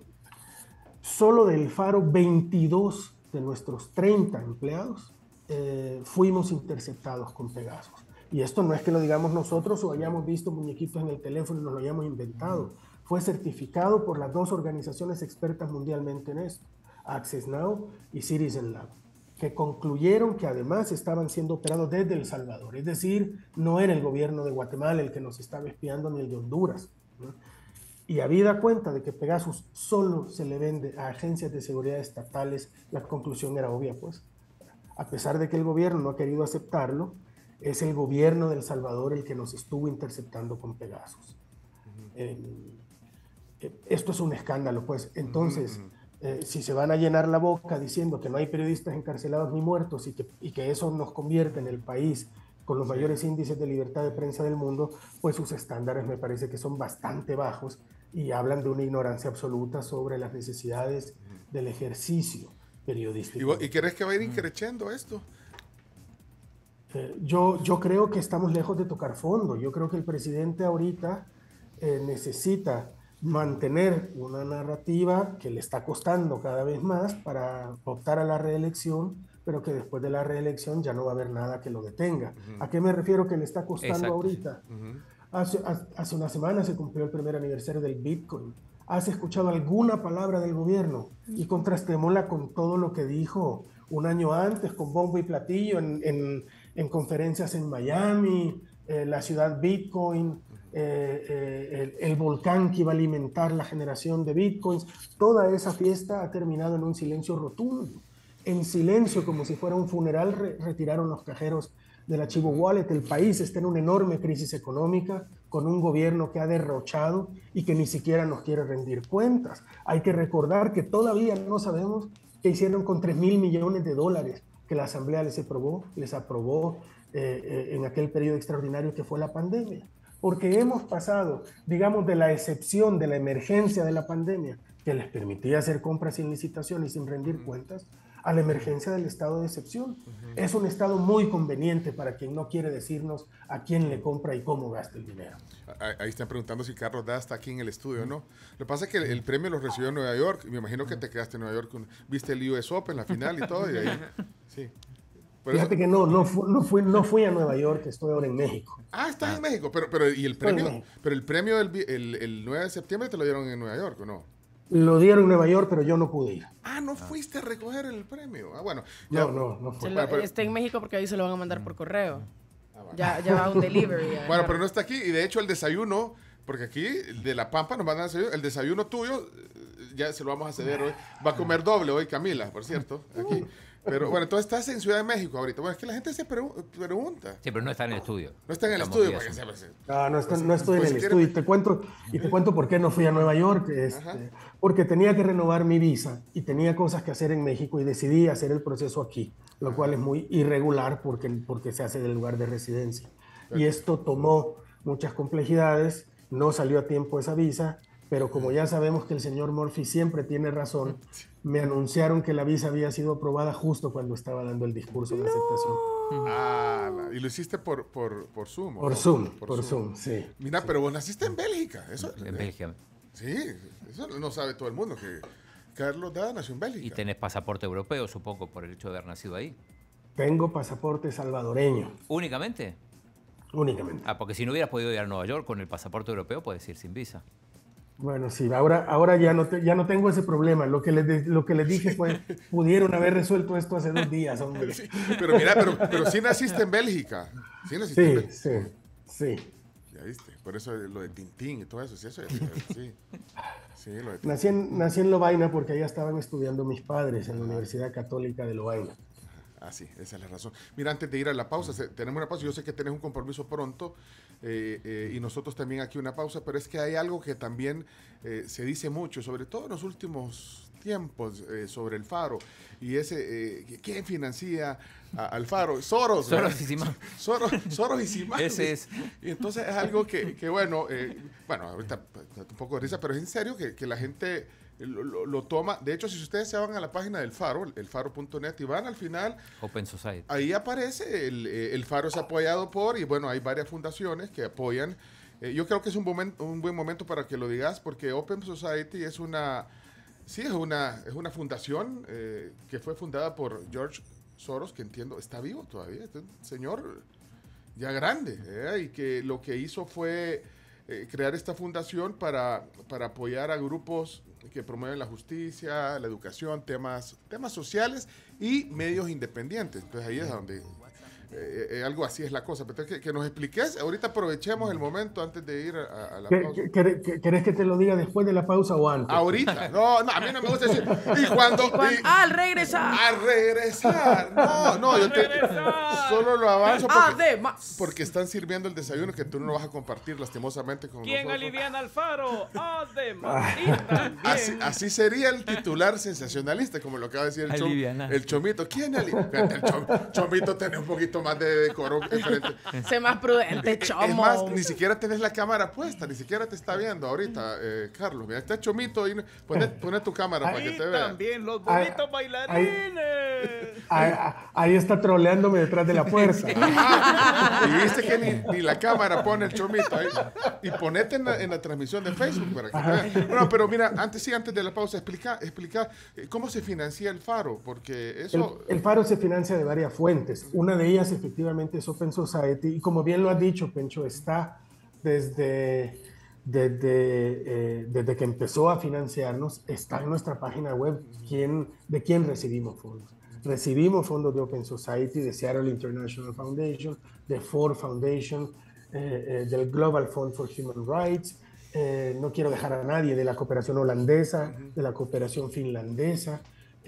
solo del Faro, veintidós de nuestros treinta empleados eh, fuimos interceptados con Pegasus. Y esto no es que lo digamos nosotros o hayamos visto muñequitos en el teléfono y nos lo hayamos inventado. Fue certificado por las dos organizaciones expertas mundialmente en esto. Access Now y Citizen Lab, que concluyeron que además estaban siendo operados desde El Salvador. Es decir, no era el gobierno de Guatemala el que nos estaba espiando ni el de Honduras, ¿no? Y habida cuenta de que Pegasus solo se le vende a agencias de seguridad estatales, la conclusión era obvia, pues. A pesar de que el gobierno no ha querido aceptarlo, es el gobierno de El Salvador el que nos estuvo interceptando con Pegasus. Uh-huh. eh, eh, esto es un escándalo, pues. Entonces, uh-huh. eh, si se van a llenar la boca diciendo que no hay periodistas encarcelados ni muertos y que, y que eso nos convierte en el país con los mayores índices de libertad de prensa del mundo, pues sus estándares me parece que son bastante bajos y hablan de una ignorancia absoluta sobre las necesidades uh-huh. del ejercicio periodístico. ¿Y, ¿Y crees que va a ir increciendo esto? Eh, yo, yo creo que estamos lejos de tocar fondo. Yo creo que el presidente ahorita eh, necesita mantener una narrativa que le está costando cada vez más para optar a la reelección, pero que después de la reelección ya no va a haber nada que lo detenga. Uh-huh. ¿A qué me refiero que le está costando Exacto. ahorita? Uh-huh. Hace, hace una semana se cumplió el primer aniversario del Bitcoin. ¿Has escuchado alguna palabra del gobierno? Y contrastémosla con todo lo que dijo un año antes, con bombo y platillo, en, en, en conferencias en Miami, eh, la ciudad Bitcoin, eh, eh, el, el volcán que iba a alimentar la generación de Bitcoins. Toda esa fiesta ha terminado en un silencio rotundo. En silencio, como si fuera un funeral, re retiraron los cajeros del archivo Wallet. El país está en una enorme crisis económica, con un gobierno que ha derrochado y que ni siquiera nos quiere rendir cuentas. Hay que recordar que todavía no sabemos qué hicieron con tres mil millones de dólares que la Asamblea les aprobó, les aprobó eh, eh, en aquel periodo extraordinario que fue la pandemia. Porque hemos pasado, digamos, de la excepción, de la emergencia de la pandemia, que les permitía hacer compras sin licitación y sin rendir cuentas, a la emergencia del estado de excepción. Uh-huh. Es un estado muy conveniente para quien no quiere decirnos a quién le compra y cómo gasta el dinero. Ahí están preguntando si Carlos Da está aquí en el estudio, ¿no? Lo que pasa es que el, el premio lo recibió en Nueva York, y me imagino que te quedaste en Nueva York, con, viste el U S Open, la final y todo, y ahí, sí. Pero Fíjate que no, no, fu no, fui, no fui a Nueva York, estoy ahora en México. Ah, estás ah. en México, pero, pero ¿y el premio? Pero el premio del el, el nueve de septiembre te lo dieron en Nueva York, ¿o no? Lo dieron en Nueva York, pero yo no pude ir. Ah, ¿no fuiste a recoger el premio? Ah, bueno. Ya, no, no, no fue. Lo, pero, está en México porque ahí se lo van a mandar por correo. Ah, bueno. Ya, ya va un delivery. Ya, bueno, pero no está aquí. Y de hecho el desayuno, porque aquí de La Pampa nos mandan desayuno, el desayuno tuyo, ya se lo vamos a ceder hoy. Va a comer doble hoy Camila, por cierto, aquí. Pero bueno, entonces estás en Ciudad de México ahorita. Bueno, es que la gente se pregun pregunta. Sí, pero no está en el estudio. No está en el Estamos estudio. Para que se... No, no, está, no estoy pues en el estudio. Y te, cuento, y te cuento por qué no fui a Nueva York. Este, porque tenía que renovar mi visa y tenía cosas que hacer en México y decidí hacer el proceso aquí, lo Ajá. cual es muy irregular porque, porque se hace del lugar de residencia. Perfecto. Y esto tomó muchas complejidades, no salió a tiempo esa visa, pero como ya sabemos que el señor Murphy siempre tiene razón, me anunciaron que la visa había sido aprobada justo cuando estaba dando el discurso de no. aceptación. Ah, y lo hiciste por, por, por Zoom. Por Zoom, por, por Zoom. Zoom, sí. Mira, sí. pero vos naciste en Bélgica. Eso, en Bélgica. Sí, eso no sabe todo el mundo, que Carlos Da nació en Bélgica. Y tenés pasaporte europeo, supongo, por el hecho de haber nacido ahí. Tengo pasaporte salvadoreño. ¿Únicamente? Únicamente. Ah, porque si no hubieras podido ir a Nueva York con el pasaporte europeo, puedes ir sin visa. Bueno, sí, ahora, ahora ya, no te, ya no tengo ese problema. Lo que les, lo que les dije fue, pudieron haber resuelto esto hace dos días, hombre. Sí, pero mira, pero, pero sí naciste en Bélgica. Sí, naciste sí, en Bélgica. sí, sí. Ya viste, por eso lo de Tintín y todo eso, sí, eso sí. Sí, lo de nací, en, nací en Lovaina porque allá estaban estudiando mis padres en la Universidad Católica de Lovaina. Ah, sí, esa es la razón. Mira, antes de ir a la pausa, se, tenemos una pausa. Yo sé que tenés un compromiso pronto eh, eh, y nosotros también aquí una pausa, pero es que hay algo que también eh, se dice mucho, sobre todo en los últimos tiempos, eh, sobre el Faro. Y ese, eh, ¿quién financia a, al Faro? Soros. Soros y Simán. Soros, Soros y Simán. Ese es. Y entonces es algo que, que bueno, eh, bueno, ahorita un poco de risa, pero es en serio que, que la gente... Lo, lo, lo toma. De hecho, si ustedes se van a la página del Faro, el faro punto net, y van al final, Open Society, ahí aparece el, el Faro es apoyado por, y bueno, hay varias fundaciones que apoyan. Eh, yo creo que es un, momento, un buen momento para que lo digas, porque Open Society es una, sí, es una, es una fundación eh, que fue fundada por George Soros, que entiendo está vivo todavía, es un señor ya grande, eh, y que lo que hizo fue eh, crear esta fundación para, para apoyar a grupos que promueven la justicia, la educación, temas, temas sociales y medios independientes. Entonces ahí es donde eh, eh, algo así es la cosa. Pero que, que nos expliques, ahorita aprovechemos el momento antes de ir a, a la pausa. ¿Querés que te lo diga después de la pausa o antes? Ahorita, no, no, a mí no me gusta decir. Y cuando. Y cuando y, al regresar. Al regresar. No, no, yo te, solo lo avanzo porque, Además. porque están sirviendo el desayuno que tú no lo vas a compartir lastimosamente con ¿Quién nosotros. aliviana al faro? Además. Y también. Así, así sería el titular sensacionalista, como lo acaba de decir el, chom, el Chomito. ¿Quién aliviana? El chom, Chomito tiene un poquito más de decoro diferente. Sé más prudente, Chomo. Es más, ni siquiera tenés la cámara puesta, ni siquiera te está viendo ahorita, eh, Carlos. Mira, está Chomito ahí. Poné, poné tu cámara Ahí para que te vea. también los bonitos ahí, bailarines. Ahí, ahí, ahí está troleándome detrás de la puerta. Ajá. Y viste que ni, ni la cámara pone el Chomito ahí. Y ponete en la, en la transmisión de Facebook para que te vean. Bueno, pero mira, antes sí, antes de la pausa, explica, explica cómo se financia el Faro, porque eso... El, el Faro se financia de varias fuentes. Una de ellas, efectivamente, es Open Society. Y como bien lo has dicho, Pencho, está desde, desde, eh, desde que empezó a financiarnos, está en nuestra página web quién, de quién recibimos fondos. Recibimos fondos de Open Society, de Seattle International Foundation, de Ford Foundation, eh, eh, del Global Fund for Human Rights. Eh, no quiero dejar a nadie, de la cooperación holandesa, de la cooperación finlandesa.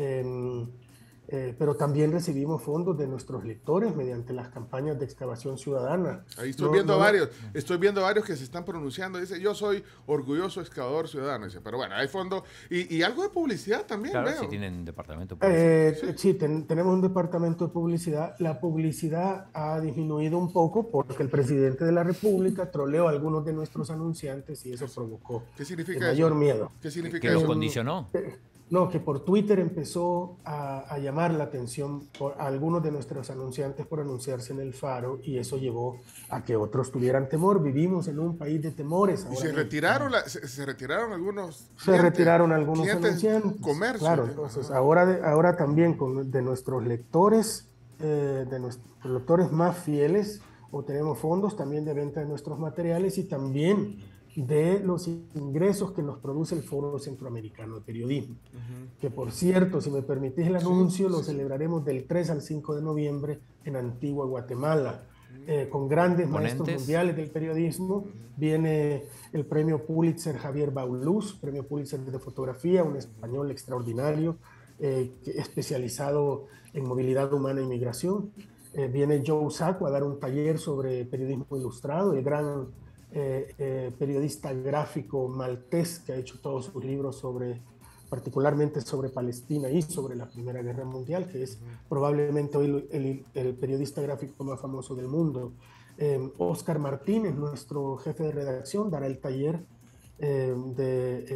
Eh, Eh, pero también recibimos fondos de nuestros lectores mediante las campañas de excavación ciudadana. Ahí estoy no, viendo no, varios, estoy viendo varios que se están pronunciando. Dice, yo soy orgulloso excavador ciudadano. Dice, pero bueno, hay fondos y, y algo de publicidad también. Claro, veo. si tienen departamento de publicidad. Eh, sí, ten, tenemos un departamento de publicidad. La publicidad ha disminuido un poco porque el presidente de la República troleó a algunos de nuestros anunciantes y eso provocó ¿Qué significa el mayor eso? miedo. ¿Qué significa ¿Que eso? los condicionó? Eh, No, que por Twitter empezó a, a llamar la atención por a algunos de nuestros anunciantes por anunciarse en el Faro y eso llevó a que otros tuvieran temor. Vivimos en un país de temores. Y ahora se mismo. retiraron, la, se, se retiraron algunos. Se clientes, retiraron algunos clientes, anunciantes. Comercio. Claro, ¿no? entonces ahora, de, ahora también con, de nuestros lectores, eh, de nuestros lectores más fieles, obtenemos fondos también de venta de nuestros materiales y también de los ingresos que nos produce el Foro Centroamericano de Periodismo. Uh-huh. Que por cierto, si me permitís el anuncio, sí, lo sí. celebraremos del tres al cinco de noviembre en Antigua, Guatemala, uh-huh. eh, con grandes Ponentes. maestros mundiales del periodismo. Uh-huh. Viene el premio Pulitzer Javier Baulús, premio Pulitzer de fotografía, un español extraordinario, eh, especializado en movilidad humana y migración. Eh, viene Joe Sacco a dar un taller sobre periodismo ilustrado, el gran Eh, eh, periodista gráfico maltés que ha hecho todos sus libros sobre, particularmente sobre Palestina y sobre la Primera Guerra Mundial, que es probablemente hoy el, el, el periodista gráfico más famoso del mundo. Eh, Oscar Martínez, nuestro jefe de redacción, dará el taller eh, de eh,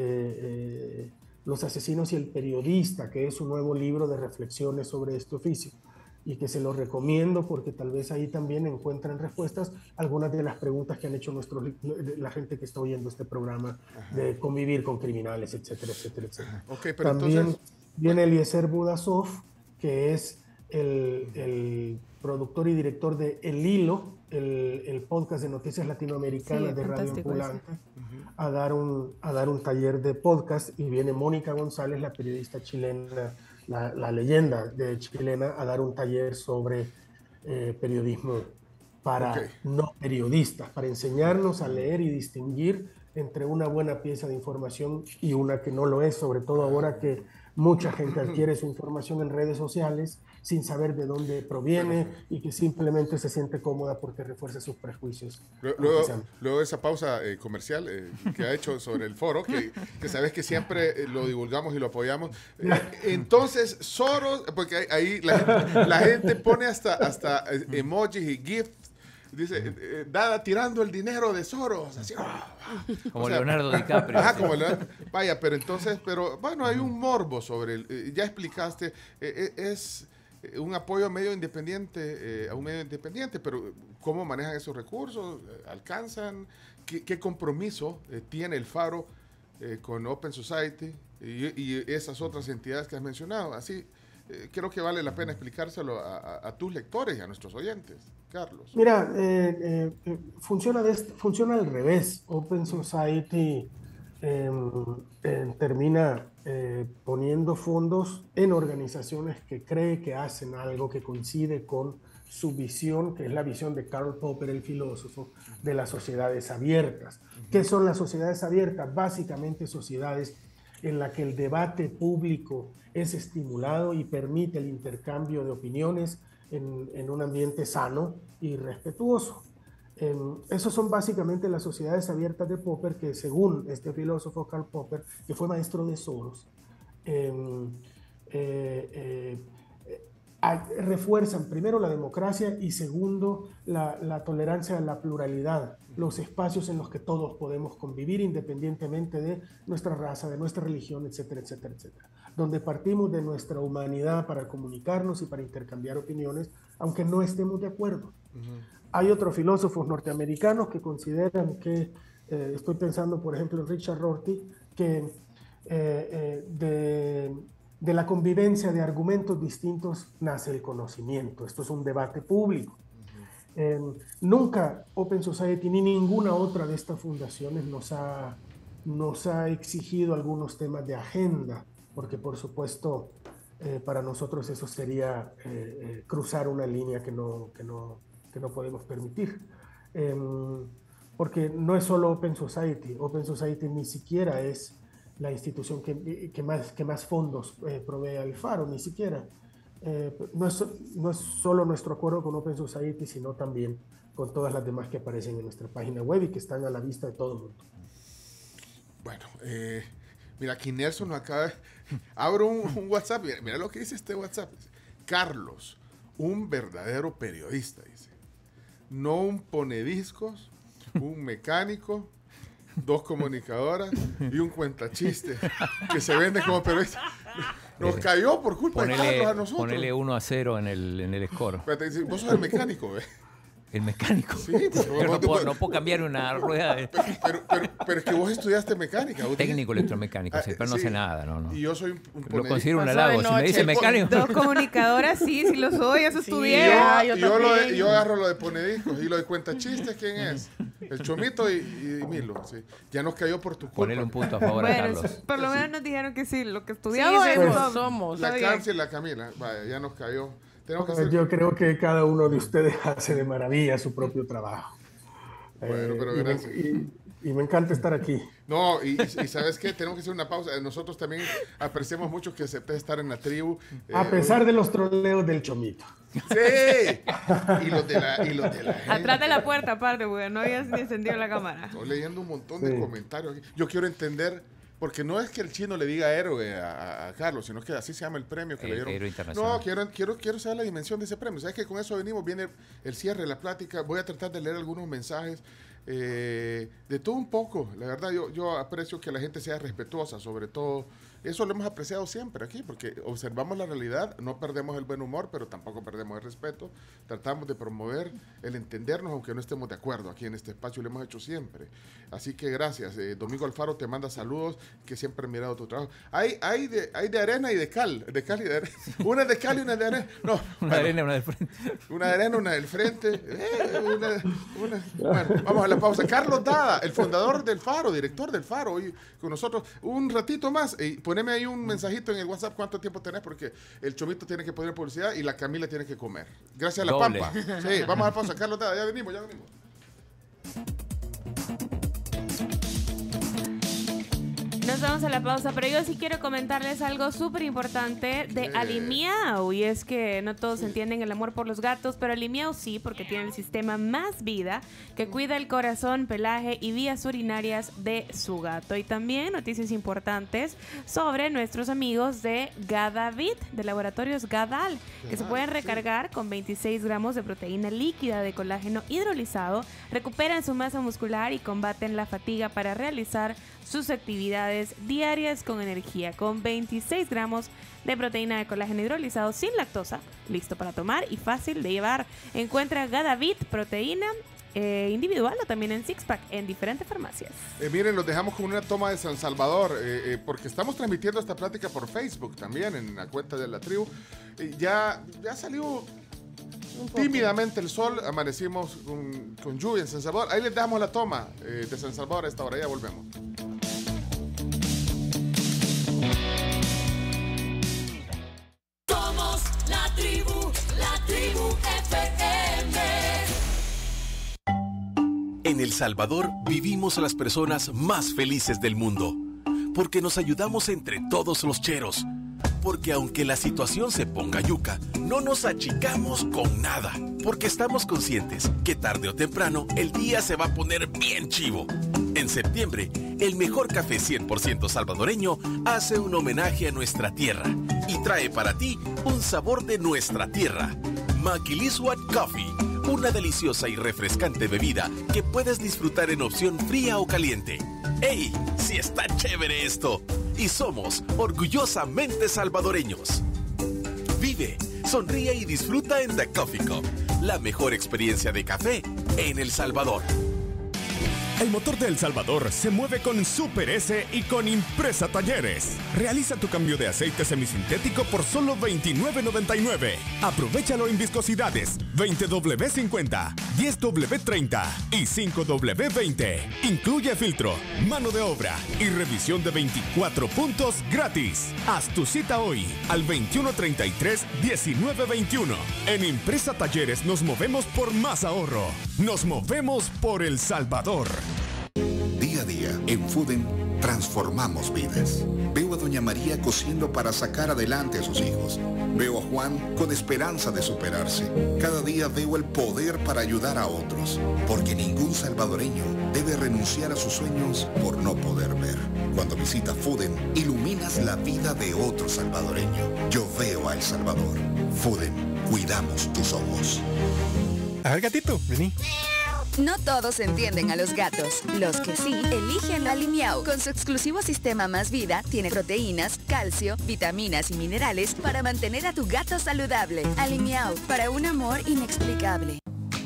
eh, Los asesinos y el periodista, que es un nuevo libro de reflexiones sobre este oficio. Y que se lo recomiendo porque tal vez ahí también encuentran respuestas a algunas de las preguntas que han hecho nuestros, la gente que está oyendo este programa. Ajá. De convivir con criminales, etcétera, etcétera, etcétera. Okay, pero también entonces... viene Eliezer Budasov, que es el, el productor y director de El Hilo, el, el podcast de noticias latinoamericanas, sí, de Radio Ambulante, uh-huh. a, dar un, a dar un taller de podcast. Y viene Mónica González, la periodista chilena, La, la leyenda de chilena, a dar un taller sobre eh, periodismo para okay. no periodistas, para enseñarnos a leer y distinguir entre una buena pieza de información y una que no lo es, sobre todo ahora que mucha gente adquiere su información en redes sociales sin saber de dónde proviene y que simplemente se siente cómoda porque refuerza sus prejuicios. Luego, luego de esa pausa eh, comercial eh, que ha hecho sobre el foro, que, que sabes que siempre eh, lo divulgamos y lo apoyamos. Eh, entonces, Soros, porque ahí la gente, la gente pone hasta, hasta emojis y gifs. Dice, eh, Dada tirando el dinero de Soros. Así, oh, como o sea, Leonardo DiCaprio. Ajá, como Leonardo. Vaya, pero entonces, pero bueno, hay un morbo sobre el. Eh, ya explicaste, eh, es un apoyo a medio independiente, eh, a un medio independiente, pero ¿cómo manejan esos recursos? ¿Alcanzan? ¿Qué, qué compromiso eh, tiene el Faro eh, con Open Society y, y esas otras entidades que has mencionado? Así. Eh, creo que vale la pena explicárselo a, a, a tus lectores y a nuestros oyentes. Carlos. Mira, eh, eh, funciona, de este, funciona al revés. Open Society eh, eh, termina eh, poniendo fondos en organizaciones que cree que hacen algo que coincide con su visión, que es la visión de Karl Popper, el filósofo, de las sociedades abiertas. ¿Qué son las sociedades abiertas? Básicamente sociedades en las que el debate público es estimulado y permite el intercambio de opiniones en, en un ambiente sano y respetuoso. Eh, esos son básicamente las sociedades abiertas de Popper, que según este filósofo Karl Popper, que fue maestro de Soros, eh, eh, eh, refuerzan primero la democracia y segundo la, la tolerancia a la pluralidad, los espacios en los que todos podemos convivir independientemente de nuestra raza, de nuestra religión, etcétera, etcétera, etcétera. Donde partimos de nuestra humanidad para comunicarnos y para intercambiar opiniones, aunque no estemos de acuerdo. Uh-huh. Hay otros filósofos norteamericanos que consideran que, eh, estoy pensando por ejemplo en Richard Rorty, que eh, eh, de... de la convivencia de argumentos distintos nace el conocimiento. Esto es un debate público. Uh-huh. Eh, nunca Open Society ni ninguna otra de estas fundaciones nos ha, nos ha exigido algunos temas de agenda, porque por supuesto eh, para nosotros eso sería eh, eh, cruzar una línea que no, que no, que no podemos permitir. Eh, porque no es solo Open Society. Open Society ni siquiera es la institución que, que, más, que más fondos eh, provee al Faro, ni siquiera. Eh, no, es, no es solo nuestro acuerdo con Open Society, sino también con todas las demás que aparecen en nuestra página web y que están a la vista de todo el mundo. Bueno, eh, mira, aquí Nelson acaba... Abro un, un WhatsApp, mira, mira lo que dice este WhatsApp. Carlos, un verdadero periodista, dice. No un ponediscos, un mecánico, dos comunicadoras y un cuentachiste que se vende como periodista. Nos cayó por culpa ponele, de Carlos a nosotros. Ponele uno a cero en el, en el score. Espérate, vos sos el mecánico, ¿ves? El mecánico. Sí, pero, pero no, puedo, no puedo cambiar una rueda. De... Pero, pero, pero, pero es que vos estudiaste mecánica. ¿Vos técnico tienes? Electromecánico, sí, pero no sí, sé nada. No, no. Y yo soy un, un Lo considero un halago. Si me dice mecánico. Dos comunicadoras, sí, sí lo soy, eso sí, estudié. Yo, yo, yo, lo de, yo agarro lo de ponediscos y lo de cuentachistes, ¿quién es? El Chomito y, y Milo. Sí. Ya nos cayó por tu culpa. Ponele un punto a favor bueno, a Carlos. Por lo menos sí. Nos dijeron que sí, lo que estudiamos sí, pues, somos. somos. La Carmen y la Camila. Vaya, ya nos cayó. Tenemos que hacer... Yo creo que cada uno de ustedes hace de maravilla su propio trabajo. Bueno, pero eh, gracias. Y me, y, y me encanta estar aquí. No, y, y ¿sabes qué? Tenemos que hacer una pausa. Nosotros también apreciamos mucho que aceptes estar en la tribu. A eh, pesar de los troleos del Chomito. Sí. Y los de la, y los de la gente. Atrás de la puerta, aparte, porque no habías ni encendido la cámara. Estoy leyendo un montón de sí. comentarios aquí. Yo quiero entender... Porque no es que el chino le diga héroe a, a, a Carlos, sino que así se llama el premio que el, le dieron. Héroe internacional. No, quiero, quiero, quiero saber la dimensión de ese premio. ¿Sabes que con eso venimos? Viene el cierre de la plática. Voy a tratar de leer algunos mensajes eh, de todo un poco. La verdad, yo, yo aprecio que la gente sea respetuosa, sobre todo. Eso lo hemos apreciado siempre aquí, porque observamos la realidad, no perdemos el buen humor, pero tampoco perdemos el respeto. Tratamos de promover el entendernos, aunque no estemos de acuerdo aquí en este espacio, lo hemos hecho siempre. Así que gracias. Eh, Domingo Alfaro te manda saludos, que siempre he mirado tu trabajo. Hay, hay, de, hay de arena y de cal, de cal y de arena. Una de cal y una de arena. No, una bueno, de arena, una del frente. Una de arena, una del frente. Eh, una, una, bueno, vamos a la pausa. Carlos Dada, el fundador del Faro, director del Faro, hoy con nosotros. Un ratito más. Eh, poneme ahí un mensajito en el WhatsApp cuánto tiempo tenés, porque el Chomito tiene que poner publicidad y la Camila tiene que comer. Gracias a la Doble. Pampa. Sí, vamos a la pausa. Carlos Dada, ya venimos, ya venimos. Nos vamos a la pausa, pero yo sí quiero comentarles algo súper importante de Alimiao, y es que no todos entienden el amor por los gatos, pero Alimiao sí, porque tiene el sistema Más Vida, que cuida el corazón, pelaje y vías urinarias de su gato. Y también noticias importantes sobre nuestros amigos de Gadavit, de Laboratorios Gadal, que se pueden recargar con veintiséis gramos de proteína líquida de colágeno hidrolizado, recuperan su masa muscular y combaten la fatiga para realizar sus actividades diarias con energía, con veintiséis gramos de proteína de colágeno hidrolizado sin lactosa, listo para tomar y fácil de llevar. Encuentra Gadavit proteína eh, individual o también en six pack en diferentes farmacias. Eh, miren, los dejamos con una toma de San Salvador, eh, eh, porque estamos transmitiendo esta plática por Facebook también, en la cuenta de la tribu. Eh, ya, ya salió tímidamente el sol, amanecimos con, con lluvia en San Salvador. Ahí les damos la toma eh, de San Salvador a esta hora, ya volvemos. En El Salvador vivimos las personas más felices del mundo, porque nos ayudamos entre todos los cheros, porque aunque la situación se ponga yuca, no nos achicamos con nada, porque estamos conscientes que tarde o temprano el día se va a poner bien chivo. En septiembre, el mejor café cien por ciento salvadoreño hace un homenaje a nuestra tierra y trae para ti un sabor de nuestra tierra. Maquiliswat Coffee, una deliciosa y refrescante bebida que puedes disfrutar en opción fría o caliente. ¡Ey! ¡Sí está chévere esto! Y somos orgullosamente salvadoreños. Vive, sonríe y disfruta en The Coffee Cup, la mejor experiencia de café en El Salvador. El motor de El Salvador se mueve con Super S y con Impresa Talleres. Realiza tu cambio de aceite semisintético por solo veintinueve noventa y nueve. Aprovechalo en viscosidades veinte doble cincuenta, diez doble treinta y cinco doble veinte. Incluye filtro, mano de obra y revisión de veinticuatro puntos gratis. Haz tu cita hoy al veintiuno treinta y tres diecinueve veintiuno. En Impresa Talleres nos movemos por más ahorro. Nos movemos por El Salvador. Día a día, en Fuden, transformamos vidas. Veo a Doña María cosiendo para sacar adelante a sus hijos. Veo a Juan con esperanza de superarse. Cada día veo el poder para ayudar a otros. Porque ningún salvadoreño debe renunciar a sus sueños por no poder ver. Cuando visitas Fuden, iluminas la vida de otro salvadoreño. Yo veo a El Salvador. Fuden, cuidamos tus ojos. A ver, gatito, vení. No todos entienden a los gatos. Los que sí, eligen la Limiao. Con su exclusivo sistema Más Vida, tiene proteínas, calcio, vitaminas y minerales para mantener a tu gato saludable. Limiao, para un amor inexplicable.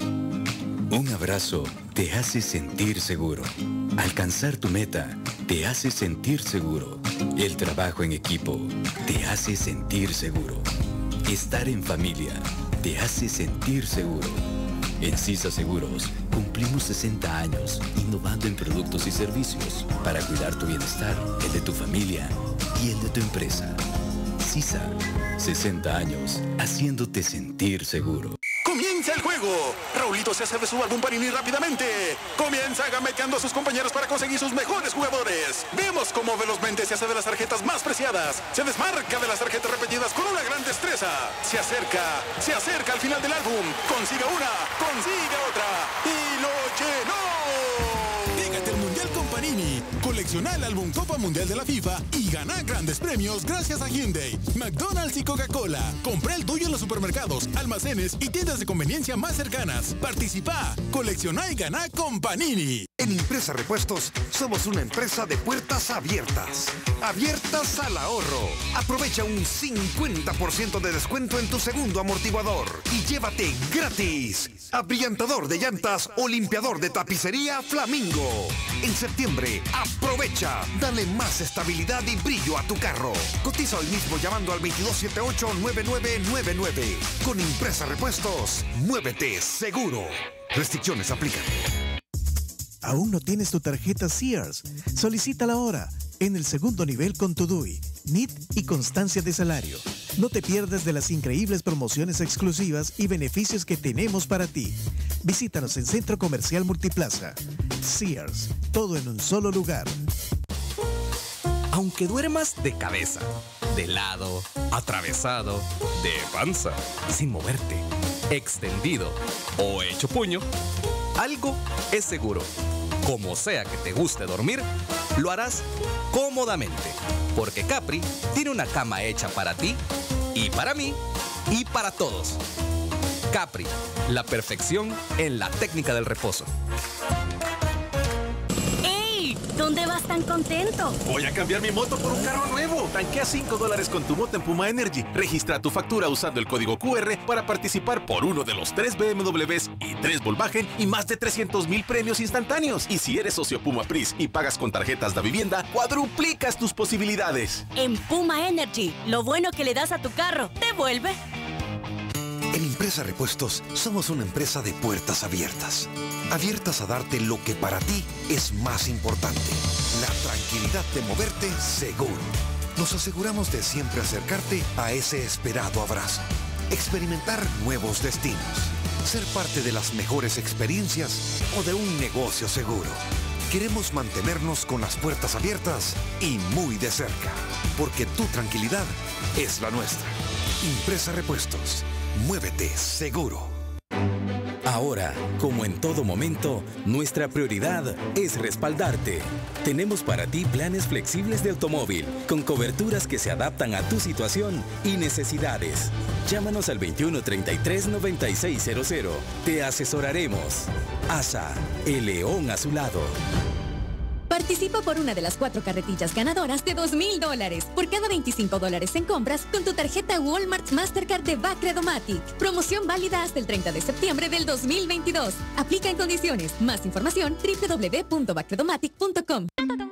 Un abrazo te hace sentir seguro. Alcanzar tu meta te hace sentir seguro. El trabajo en equipo te hace sentir seguro. Estar en familia te hace sentir seguro. En CISA Seguros cumplimos sesenta años innovando en productos y servicios para cuidar tu bienestar, el de tu familia y el de tu empresa. CISA, sesenta años haciéndote sentir seguro. ¡Comienza el juego! Raulito se hace de su álbum Panini rápidamente. Comienza gameteando a sus compañeros para conseguir sus mejores jugadores. Vemos cómo velozmente se hace de las tarjetas más preciadas. Se desmarca de las tarjetas repetidas con una gran destreza. Se acerca, se acerca al final del álbum. Consigue una, consigue otra. ¡Y lo llenó! Pégate al Mundial con Panini. Colecciona el álbum Copa Mundial de la FIFA y gana grandes premios gracias a Hyundai, McDonald's y Coca-Cola. Compra el tuyo en los supermercados, almacenes y tiendas de conveniencia más cercanas. Participa, colecciona y gana con Panini. En Impresa Repuestos somos una empresa de puertas abiertas. Abiertas al ahorro. Aprovecha un cincuenta por ciento de descuento en tu segundo amortiguador y llévate gratis abrillantador de llantas o limpiador de tapicería Flamingo. En septiembre, aprovecha. Dale más estabilidad y brillo a tu carro. Cotiza hoy mismo llamando al veintidós setenta y ocho, noventa y nueve noventa y nueve. Con Impresa Repuestos, muévete seguro. Restricciones aplican. ¿Aún no tienes tu tarjeta Sears? Solicítala ahora, en el segundo nivel con tu D U I, N I T y constancia de salario. No te pierdas de las increíbles promociones exclusivas y beneficios que tenemos para ti. Visítanos en Centro Comercial Multiplaza. Sears, todo en un solo lugar. Aunque duermas de cabeza, de lado, atravesado, de panza, sin moverte, extendido o hecho puño, algo es seguro. Como sea que te guste dormir, lo harás cómodamente, porque Capri tiene una cama hecha para ti y para mí y para todos. Capri, la perfección en la técnica del reposo. ¿Dónde vas tan contento? Voy a cambiar mi moto por un carro nuevo. Tanquea cinco dólares con tu moto en Puma Energy. Registra tu factura usando el código Q R para participar por uno de los tres B M Ws y tres Volkswagen y más de trescientos mil premios instantáneos. Y si eres socio Puma Pris y pagas con tarjetas de vivienda, cuadruplicas tus posibilidades. En Puma Energy, lo bueno que le das a tu carro, te vuelve. En Impresa Repuestos somos una empresa de puertas abiertas. Abiertas a darte lo que para ti es más importante. La tranquilidad de moverte seguro. Nos aseguramos de siempre acercarte a ese esperado abrazo. Experimentar nuevos destinos. ser parte de las mejores experiencias o de un negocio seguro. Queremos mantenernos con las puertas abiertas y muy de cerca, porque tu tranquilidad es la nuestra. Impresa Repuestos. Muévete seguro. Ahora, como en todo momento, nuestra prioridad es respaldarte. Tenemos para ti planes flexibles de automóvil, con coberturas que se adaptan a tu situación y necesidades. Llámanos al veintiuno treinta y tres noventa y seis cero cero. Te asesoraremos. A S A, el león a su lado. Participa por una de las cuatro carretillas ganadoras de dos mil dólares por cada veinticinco dólares en compras con tu tarjeta Walmart Mastercard de Bacredomatic. Promoción válida hasta el treinta de septiembre del dos mil veintidós. Aplica en condiciones. Más información doble u doble u doble u punto bacredomatic punto com.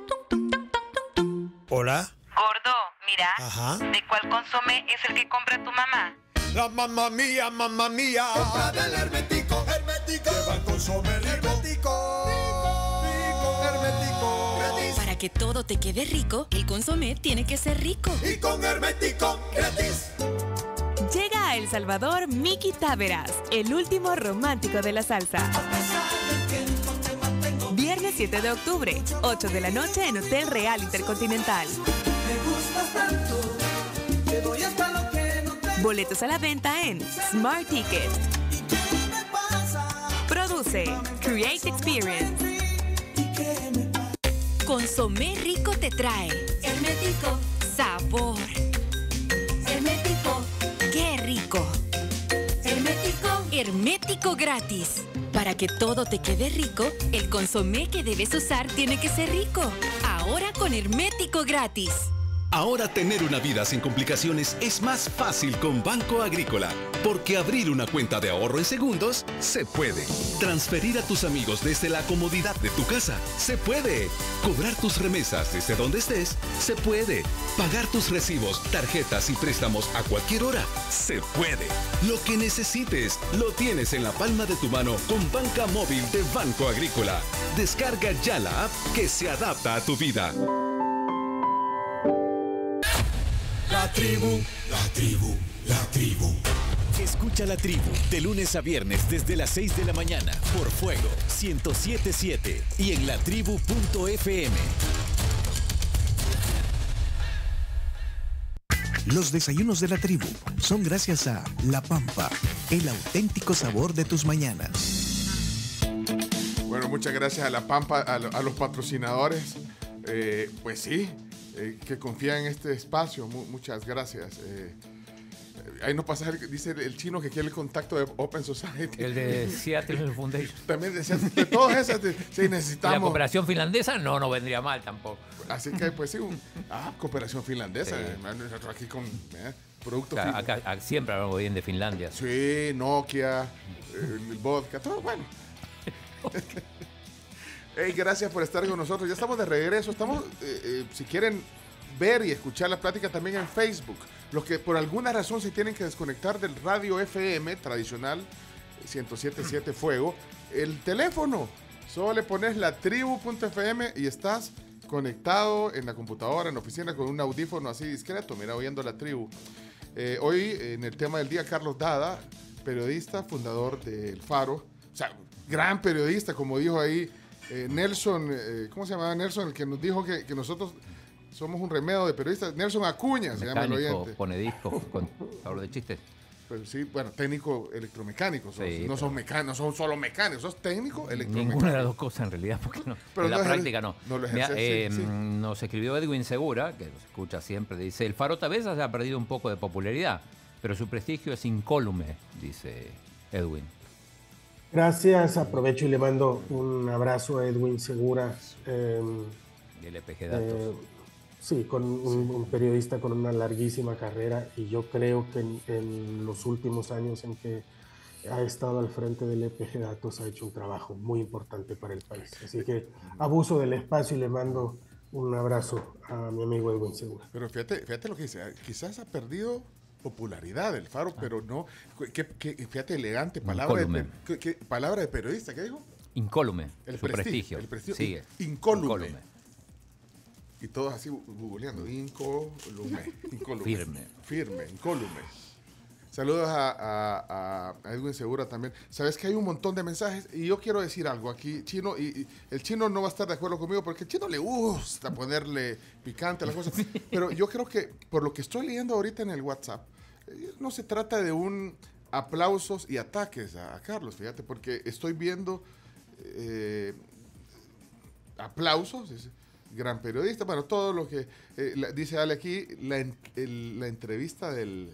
Hola. Gordo, mira. Ajá. ¿De cuál consomé es el que compra tu mamá? La mamá mía, mamá mía. Compra del Hermético, Hermético. Lleva el consomé rico. Hermético. Rico, Hermético. Gratis. Para que todo te quede rico, el consomé tiene que ser rico. Y con Hermético, gratis. Llega a El Salvador Miki Taveras, el último romántico de la salsa. Viernes siete de octubre, ocho de la noche en Hotel Real Intercontinental. Me gustas tanto, te doy hasta lo que no te... Boletos a la venta en Smart Ticket. Produce Create Experience. Consomé rico te trae Hermético sabor. Hermético, qué rico. Hermético, hermético gratis. Para que todo te quede rico, el consomé que debes usar tiene que ser rico. Ahora con Hermético gratis. Ahora tener una vida sin complicaciones es más fácil con Banco Agrícola, porque abrir una cuenta de ahorro en segundos se puede. Transferir a tus amigos desde la comodidad de tu casa se puede. Cobrar tus remesas desde donde estés se puede. Pagar tus recibos, tarjetas y préstamos a cualquier hora se puede. Lo que necesites lo tienes en la palma de tu mano con Banca Móvil de Banco Agrícola. Descarga ya la app que se adapta a tu vida. La tribu, la tribu, la tribu. Escucha La Tribu de lunes a viernes desde las seis de la mañana por Fuego ciento siete punto siete y en latribu punto f m. Los desayunos de La Tribu son gracias a La Pampa, el auténtico sabor de tus mañanas. Bueno, muchas gracias a La Pampa, a, lo, a los patrocinadores. Eh, pues sí. Eh, que confía en este espacio. Mu muchas gracias. Eh, ahí nos pasa, dice el chino que quiere el contacto de Open Society. El de Seattle Foundation. También de Seattle. De todas esas, de, sí, necesitamos. La cooperación finlandesa no, no vendría mal tampoco. Así que, pues sí, un, ah, cooperación finlandesa. Sí. Eh, aquí con eh, productos. O sea, acá, acá siempre hablamos bien de Finlandia. Sí, Nokia, eh, el vodka, todo bueno. Hey, gracias por estar con nosotros. Ya estamos de regreso. Estamos, eh, eh, si quieren ver y escuchar la plática también en Facebook. Los que por alguna razón se tienen que desconectar del radio F M tradicional ciento siete punto siete Fuego, el teléfono. Solo le pones latribu punto f m y estás conectado en la computadora, en la oficina, con un audífono así discreto, mira, oyendo La Tribu. Eh, hoy, en el tema del día, Carlos Dada, periodista, fundador del Faro. O sea, gran periodista, como dijo ahí Eh, Nelson, eh, ¿cómo se llamaba Nelson? El que nos dijo que, que nosotros somos un remedio de periodistas. Nelson Acuña, se llama el oyente. Pone disco, con hablo de chistes. Pues sí, bueno, técnico electromecánico. Sos, Sí, no, pero... son mecánicos, no son solo mecánicos, sos técnico electromecánico. Ninguna de las dos cosas en realidad, porque no. Pero en no la ejer- práctica no. no lo Mira, ejerces, eh, sí, sí. Nos escribió Edwin Segura, que nos escucha siempre, dice, el Faro tal vez se ha perdido un poco de popularidad, pero su prestigio es incólume, dice Edwin. Gracias, aprovecho y le mando un abrazo a Edwin Segura. Eh, Del E P G Datos. eh, sí, con un, un periodista con una larguísima carrera y yo creo que en, en los últimos años en que ha estado al frente del E P G Datos ha hecho un trabajo muy importante para el país. Así que abuso del espacio y le mando un abrazo a mi amigo Edwin Segura. Pero fíjate, fíjate lo que dice, quizás ha perdido popularidad el Faro, ah. pero no, que, que, fíjate, elegante, palabra de, que, que, palabra de periodista, ¿qué dijo? Incólume, el su prestigio. El prestigio, sigue. Incólume. Incólume. Y todos así googleando, incólume, incólume. Firme. Firme, incólume. Saludos a, a, a Edwin Segura también. Sabes que hay un montón de mensajes y yo quiero decir algo aquí, Chino, y, y el Chino no va a estar de acuerdo conmigo porque el Chino le gusta ponerle picante a las cosas. Pero yo creo que por lo que estoy leyendo ahorita en el WhatsApp, no se trata de un aplausos y ataques a, a Carlos, fíjate, porque estoy viendo eh, aplausos, es gran periodista, bueno, todo lo que eh, la, dice Ale aquí, la, el, la entrevista del...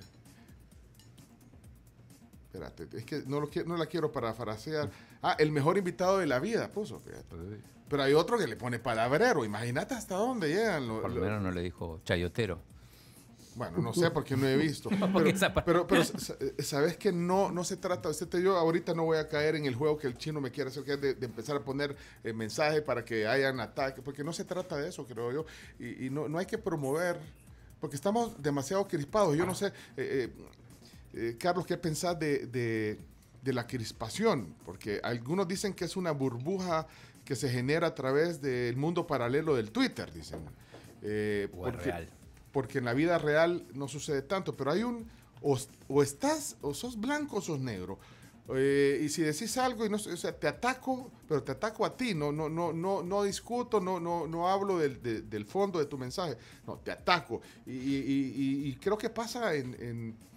Espérate, es que no, lo, no la quiero parafrasear. Ah, el mejor invitado de la vida, puso, fíjate. Pero hay otro que le pone palabrero, imagínate hasta dónde llegan. Lo, Por lo, lo menos no le dijo chayotero. Bueno, no sé porque no he visto. Pero, pero, pero sabes que no, no se trata, usted, yo ahorita no voy a caer en el juego que el Chino me quiere hacer, que es de, de empezar a poner eh, mensajes para que hayan ataques, porque no se trata de eso, creo yo. Y, y no, no hay que promover, porque estamos demasiado crispados. Yo no sé... Eh, eh, Eh, Carlos, ¿qué pensás de, de, de la crispación? Porque algunos dicen que es una burbuja que se genera a través del mundo paralelo del Twitter, dicen. Eh, o porque, real. Porque en la vida real no sucede tanto, pero hay un... O, o estás, o sos blanco o sos negro. Eh, y si decís algo, y no, o sea, te ataco, pero te ataco a ti, no, no, no, no, no discuto, no, no, no hablo del, de, del fondo de tu mensaje, no, te ataco. Y, y, y, y creo que pasa en... en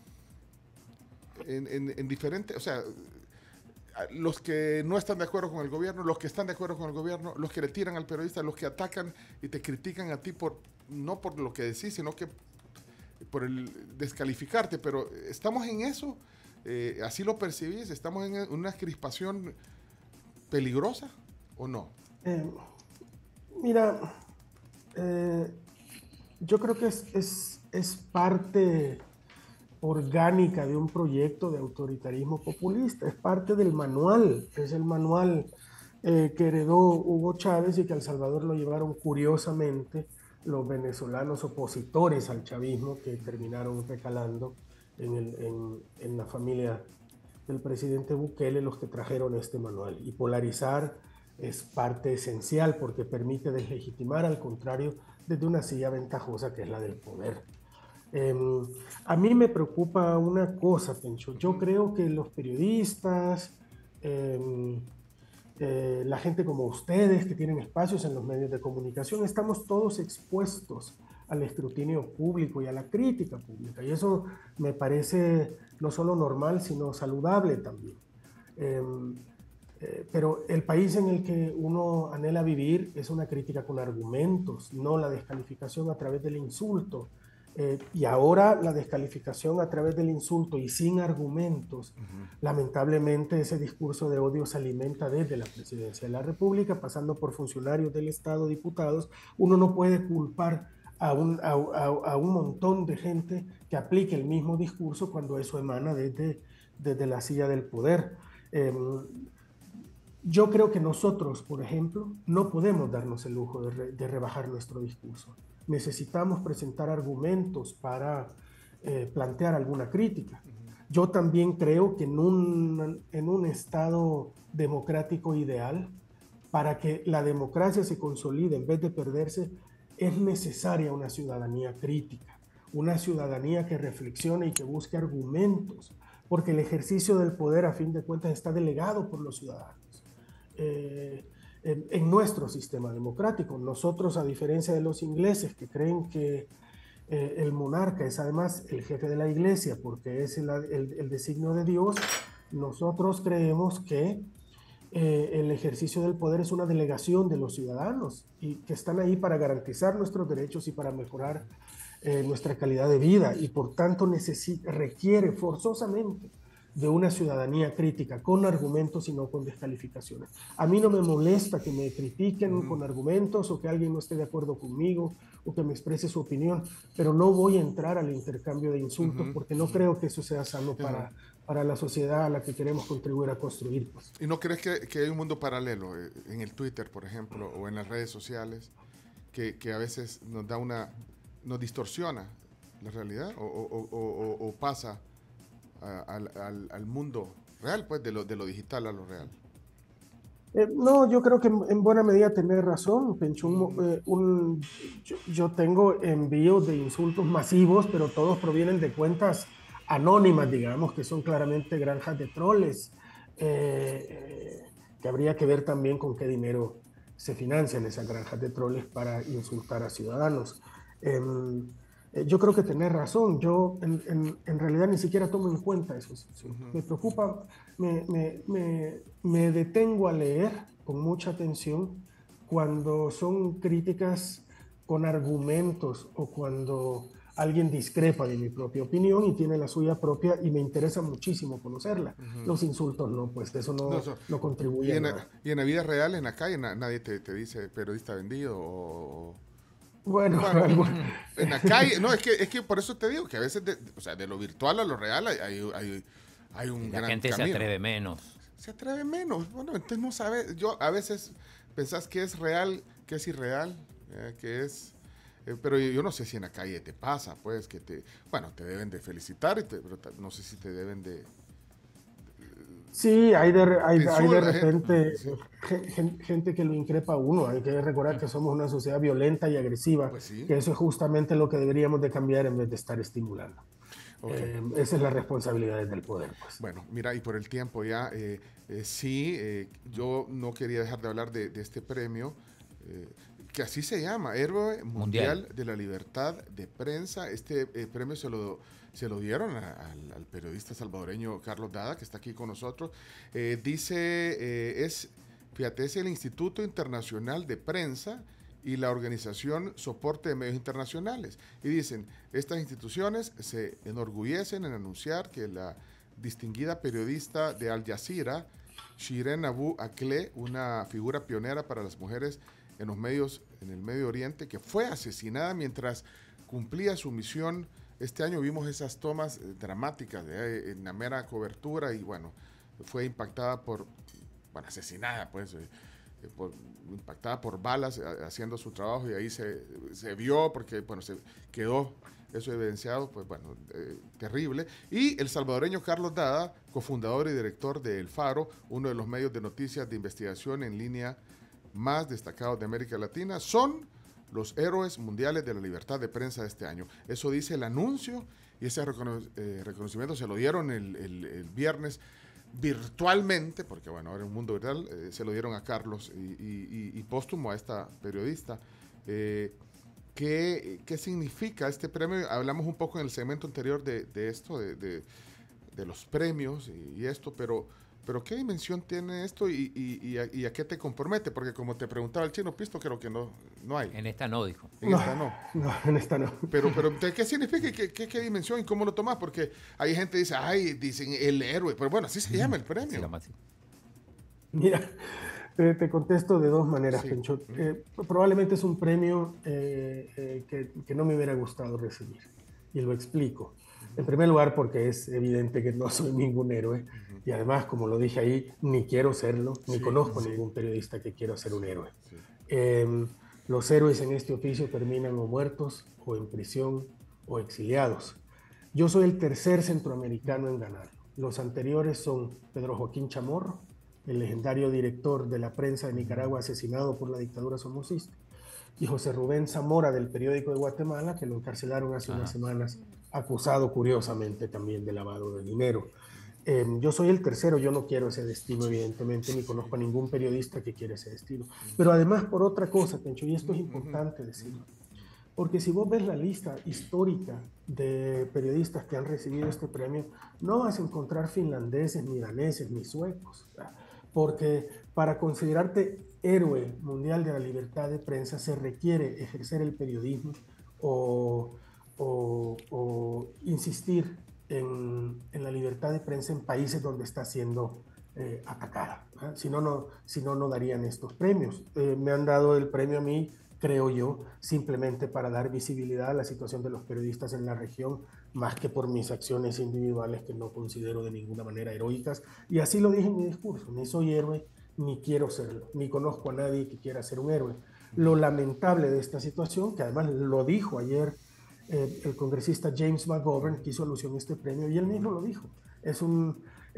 En, en, en diferentes, o sea, los que no están de acuerdo con el gobierno, los que están de acuerdo con el gobierno, los que le tiran al periodista, los que atacan y te critican a ti por no por lo que decís, sino que por el descalificarte, pero estamos en eso, eh, así lo percibís, estamos en una crispación peligrosa o no. Eh, mira, eh, yo creo que es, es, es parte orgánica de un proyecto de autoritarismo populista, es parte del manual, es el manual eh, que heredó Hugo Chávez y que a El Salvador lo llevaron curiosamente los venezolanos opositores al chavismo que terminaron recalando en, el, en, en la familia del presidente Bukele, los que trajeron este manual. Y polarizar es parte esencial porque permite deslegitimar al contrario desde una silla ventajosa que es la del poder. Eh, a mí me preocupa una cosa, Pencho. Yo creo que los periodistas, eh, eh, la gente como ustedes que tienen espacios en los medios de comunicación, estamos todos expuestos al escrutinio público y a la crítica pública. Y eso me parece no solo normal, sino saludable también. Eh, eh, pero el país en el que uno anhela vivir es una crítica con argumentos, no la descalificación a través del insulto. Eh, y ahora la descalificación a través del insulto y sin argumentos. Uh-huh. Lamentablemente ese discurso de odio se alimenta desde la presidencia de la República, pasando por funcionarios del Estado, diputados. Uno no puede culpar a un, a, a, a un montón de gente que aplique el mismo discurso cuando eso emana desde, desde la silla del poder. Eh, yo creo que nosotros, por ejemplo, no podemos darnos el lujo de, re, de rebajar nuestro discurso. Necesitamos presentar argumentos para eh, plantear alguna crítica. Yo también creo que en un, en un Estado democrático ideal, para que la democracia se consolide en vez de perderse, es necesaria una ciudadanía crítica, una ciudadanía que reflexione y que busque argumentos, porque el ejercicio del poder, a fin de cuentas, está delegado por los ciudadanos. Eh, En, en nuestro sistema democrático. Nosotros, a diferencia de los ingleses que creen que eh, el monarca es además el jefe de la iglesia porque es el, el, el designio de Dios, nosotros creemos que eh, el ejercicio del poder es una delegación de los ciudadanos y que están ahí para garantizar nuestros derechos y para mejorar eh, nuestra calidad de vida y por tanto necesita, requiere forzosamente de una ciudadanía crítica, con argumentos y no con descalificaciones. A mí no me molesta que me critiquen mm. con argumentos o que alguien no esté de acuerdo conmigo o que me exprese su opinión, pero no voy a entrar al intercambio de insultos mm-hmm. porque no creo que eso sea sano mm-hmm. para, para la sociedad a la que queremos contribuir a construir. Pues. ¿Y no crees que, que hay un mundo paralelo en el Twitter, por ejemplo, o en las redes sociales, que, que a veces nos da una, nos distorsiona la realidad o, o, o, o, o pasa Al, al, al mundo real, pues, de lo, de lo digital a lo real? Eh, no, yo creo que en, en buena medida tenés razón, Pencho. Un, eh, un, yo, yo tengo envíos de insultos masivos, pero todos provienen de cuentas anónimas, digamos, que son claramente granjas de troles, eh, eh, que habría que ver también con qué dinero se financian esas granjas de troles para insultar a ciudadanos. Eh, eh, yo creo que tenés razón, yo en, en, en realidad ni siquiera tomo en cuenta eso. Uh-huh. Me preocupa, me, me, me, me detengo a leer con mucha atención cuando son críticas con argumentos o cuando alguien discrepa de mi propia opinión y tiene la suya propia y me interesa muchísimo conocerla. Uh-huh. Los insultos no, pues eso no, no, so, no contribuye y en, a nada. Y en la vida real, en la calle, na, nadie te, te dice periodista vendido o... Bueno, bueno en la calle, no, es que, es que por eso te digo que a veces, de, o sea, de lo virtual a lo real hay, hay, hay, hay un la gran gente camino. Se atreve menos. Se atreve menos. Bueno, entonces no sabes, yo a veces pensás que es real, que es irreal, eh, que es... Eh, pero yo, yo no sé si en la calle te pasa, pues, que te... Bueno, te deben de felicitar, te, pero no sé si te deben de... Sí, hay de, hay, hay de repente gente, gente, gente que lo increpa a uno. Hay que recordar que somos una sociedad violenta y agresiva, pues sí. Que eso es justamente lo que deberíamos de cambiar en vez de estar estimulando. Okay. Eh, esa es la responsabilidad del poder. Pues. Bueno, mira, y por el tiempo ya, eh, eh, sí, eh, yo no quería dejar de hablar de, de este premio, eh, que así se llama, Héroe Mundial, Mundial de la Libertad de Prensa. Este eh, premio se lo... se lo dieron a, a, al periodista salvadoreño Carlos Dada, que está aquí con nosotros. Eh, dice, eh, es, fíjate, es el Instituto Internacional de Prensa y la Organización Soporte de Medios Internacionales. Y dicen, estas instituciones se enorgullecen en anunciar que la distinguida periodista de Al Jazeera, Shirin Abu Akleh, una figura pionera para las mujeres en los medios, en el Medio Oriente, que fue asesinada mientras cumplía su misión. Este año vimos esas tomas eh, dramáticas de, eh, en la mera cobertura y bueno, fue impactada por, bueno, asesinada pues, eh, eh, por, impactada por balas eh, haciendo su trabajo y ahí se, se vio porque, bueno, se quedó eso evidenciado, pues bueno, eh, terrible. Y el salvadoreño Carlos Dada, cofundador y director de El Faro, uno de los medios de noticias de investigación en línea más destacados de América Latina, son los héroes mundiales de la libertad de prensa de este año. Eso dice el anuncio y ese recono eh, reconocimiento se lo dieron el, el, el viernes virtualmente, porque bueno, ahora en un mundo virtual, eh, se lo dieron a Carlos y, y, y, y póstumo a esta periodista. Eh, ¿qué, ¿Qué significa este premio? Hablamos un poco en el segmento anterior de, de esto, de, de, de los premios y, y esto, pero... Pero ¿qué dimensión tiene esto y, y, y, a, y a qué te compromete? Porque como te preguntaba el Chino Pisto, creo que no, no hay. En esta no, dijo. En no, esta no. No, en esta no. Pero, pero ¿qué significa? ¿Qué, qué, qué dimensión y cómo lo tomas? Porque hay gente que dice, ay, dicen el héroe. Pero bueno, así se llama el premio. Se llama así. Mira, te, te contesto de dos maneras, sí. Pencho. Eh, probablemente es un premio eh, eh, que, que no me hubiera gustado recibir. Y lo explico. En primer lugar, porque es evidente que no soy ningún héroe. Uh-huh. Y además, como lo dije ahí, ni quiero serlo, ni sí, conozco sí. ningún periodista que quiera ser un héroe. Sí. Eh, los héroes en este oficio terminan o muertos, o en prisión, o exiliados. Yo soy el tercer centroamericano en ganar. Los anteriores son Pedro Joaquín Chamorro, el legendario director de la prensa de Nicaragua asesinado por la dictadura somocista, y José Rubén Zamora del Periódico de Guatemala, que lo encarcelaron hace Ajá. unas semanas, acusado curiosamente también de lavado de dinero. Eh, yo soy el tercero, yo no quiero ese destino evidentemente, ni conozco a ningún periodista que quiera ese destino. Pero además por otra cosa, Pencho, y esto es importante decirlo, porque si vos ves la lista histórica de periodistas que han recibido este premio, no vas a encontrar finlandeses, ni daneses, ni suecos, ¿verdad? Porque para considerarte héroe mundial de la libertad de prensa se requiere ejercer el periodismo o... O, o insistir en, en la libertad de prensa en países donde está siendo eh, atacada. ¿eh? Si no, no, si no, no darían estos premios. Eh, me han dado el premio a mí, creo yo, simplemente para dar visibilidad a la situación de los periodistas en la región, más que por mis acciones individuales que no considero de ninguna manera heroicas. Y así lo dije en mi discurso, ni soy héroe, ni quiero serlo, ni conozco a nadie que quiera ser un héroe. Lo lamentable de esta situación, que además lo dijo ayer Eh, el congresista James McGovern, que hizo alusión a este premio, y él mismo lo dijo, es un,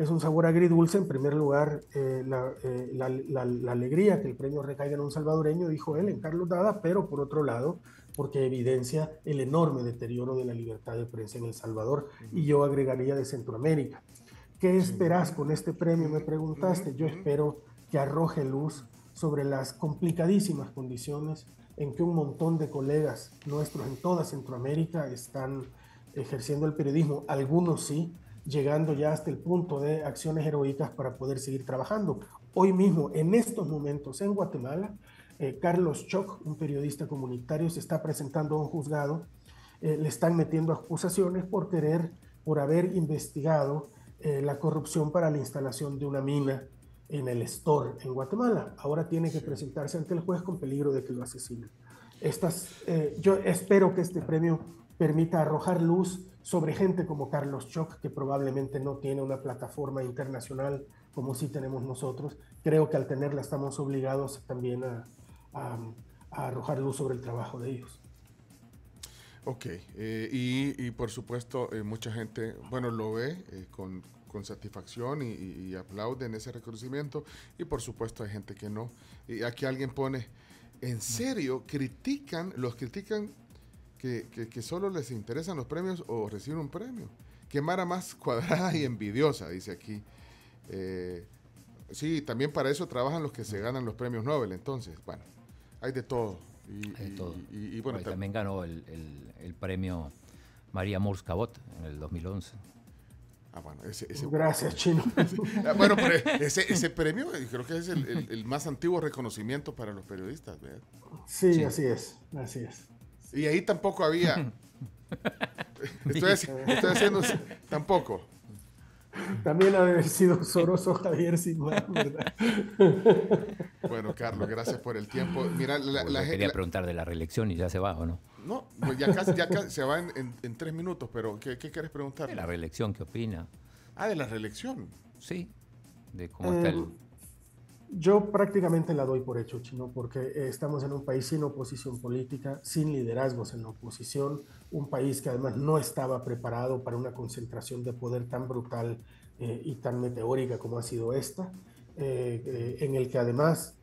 es un sabor agridulce. En primer lugar, eh, la, eh, la, la, la alegría que el premio recaiga en un salvadoreño, dijo él, en Carlos Dada, pero por otro lado, porque evidencia el enorme deterioro de la libertad de prensa en El Salvador, y yo agregaría de Centroamérica. ¿Qué esperas con este premio? Me preguntaste. Yo espero que arroje luz sobre las complicadísimas condiciones en que un montón de colegas nuestros en toda Centroamérica están ejerciendo el periodismo, algunos sí, llegando ya hasta el punto de acciones heroicas para poder seguir trabajando. Hoy mismo, en estos momentos, en Guatemala, eh, Carlos Choc, un periodista comunitario, se está presentando a un juzgado, eh, le están metiendo acusaciones por querer, por haber investigado eh, la corrupción para la instalación de una mina en el Store en Guatemala. Ahora tiene que presentarse ante el juez con peligro de que lo asesinen. Estas, eh, yo espero que este premio permita arrojar luz sobre gente como Carlos Choc, que probablemente no tiene una plataforma internacional como sí tenemos nosotros. Creo que al tenerla estamos obligados también a, a, a arrojar luz sobre el trabajo de ellos. Ok, eh, y, y por supuesto eh, mucha gente, bueno, lo ve eh, con, con satisfacción y, y, y aplauden ese reconocimiento, y por supuesto hay gente que no. Y aquí alguien pone, ¿en serio critican, los critican que, que, que solo les interesan los premios o reciben un premio? Qué mara más cuadrada y envidiosa, dice aquí. Eh, sí, también para eso trabajan los que se ganan los premios Nobel, entonces, bueno, hay de todo. Y, hay de todo. Y, y, y bueno, tam también ganó el, el, el premio María Murs Cabot en el dos mil once. Ah, bueno, ese, ese, Gracias, Chino. Bueno, pero ese, ese premio creo que es el, el, el más antiguo reconocimiento para los periodistas, ¿verdad? Sí, sí, así es, así es. Y ahí tampoco había... estoy, estoy haciendo... Tampoco. También ha de haber sido Soroso Javier sin más, ¿verdad? Bueno, Carlos, gracias por el tiempo. Mira, la, la, la quería la, preguntar de la reelección y ya se va, ¿o no? No, pues ya casi, ya casi se va en, en, en tres minutos, pero ¿qué, qué quieres preguntar? De la reelección, ¿qué opina? Ah, de la reelección. Sí, de cómo eh, está el... Yo prácticamente la doy por hecho, Chino, porque estamos en un país sin oposición política, sin liderazgos en la oposición, un país que además no estaba preparado para una concentración de poder tan brutal eh, y tan meteórica como ha sido esta, eh, eh, en el que además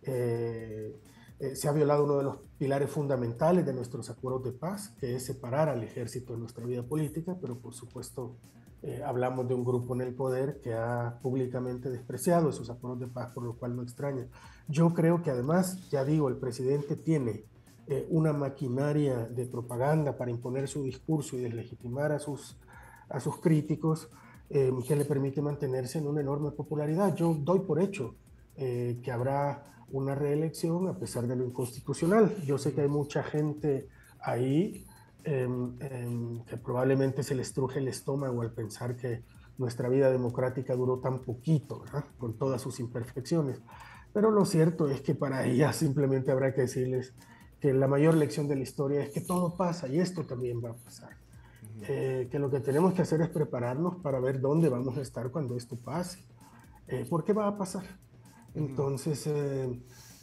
eh, eh, se ha violado uno de los pilares fundamentales de nuestros acuerdos de paz, que es separar al ejército de nuestra vida política, pero por supuesto... Eh, hablamos de un grupo en el poder que ha públicamente despreciado esos acuerdos de paz, por lo cual no extraña. Yo creo que además, ya digo, el presidente tiene eh, una maquinaria de propaganda para imponer su discurso y deslegitimar a sus, a sus críticos eh, que le permite mantenerse en una enorme popularidad. Yo doy por hecho eh, que habrá una reelección a pesar de lo inconstitucional. Yo sé que hay mucha gente ahí Eh, eh, que probablemente se les truje el estómago al pensar que nuestra vida democrática duró tan poquito, ¿verdad? Con todas sus imperfecciones. Pero lo cierto es que para ellas simplemente habrá que decirles que la mayor lección de la historia es que todo pasa y esto también va a pasar. Uh-huh. eh, que lo que tenemos que hacer es prepararnos para ver dónde vamos a estar cuando esto pase. Eh, ¿Por qué va a pasar? Uh-huh. Entonces, eh,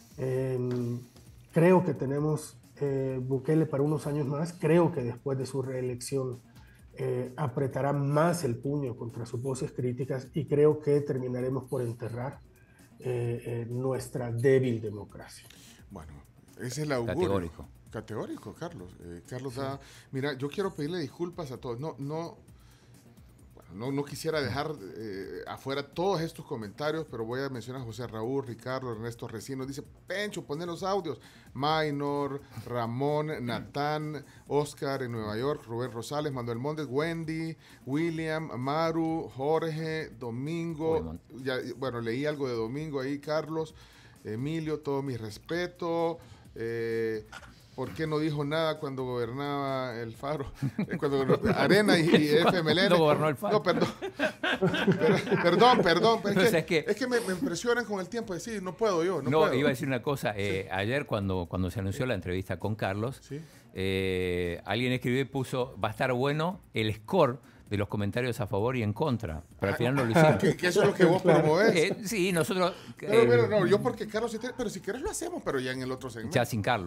eh, creo que tenemos... Eh, Bukele para unos años más. Creo que después de su reelección eh, apretará más el puño contra sus voces críticas y creo que terminaremos por enterrar eh, eh, nuestra débil democracia. Bueno, ese es el augurio. Categórico. Categórico, Carlos. Eh, Carlos sí. da... Mira, yo quiero pedirle disculpas a todos. No, no... No, no quisiera dejar eh, afuera todos estos comentarios, pero voy a mencionar a José Raúl, Ricardo, Ernesto Recino. Dice, Pencho, poner los audios. Maynor, Ramón, Natán, Oscar en Nueva York, Rubén Rosales, Manuel Montes, Wendy, William, Maru, Jorge, Domingo. Ya, bueno, leí algo de Domingo ahí, Carlos, Emilio, todo mi respeto. Eh, ¿Por qué no dijo nada cuando gobernaba el Faro? Cuando Arena y, y F M L N. No gobernó el Faro. No, perdón. perdón, perdón. Es que, o sea, es que, es que me, me impresionan con el tiempo. Es decir, no puedo yo. No, no puedo. Iba a decir una cosa. Eh, sí. Ayer cuando, cuando se anunció la entrevista con Carlos, ¿sí? eh, alguien escribió y puso, va a estar bueno el score de los comentarios a favor y en contra, pero al final no lo hicieron. Que, que eso es lo que vos promovés. Eh, sí, nosotros... Pero, eh, pero no, yo porque Carlos, pero si querés lo hacemos, pero ya en el otro segmento. Ya sin Carlos.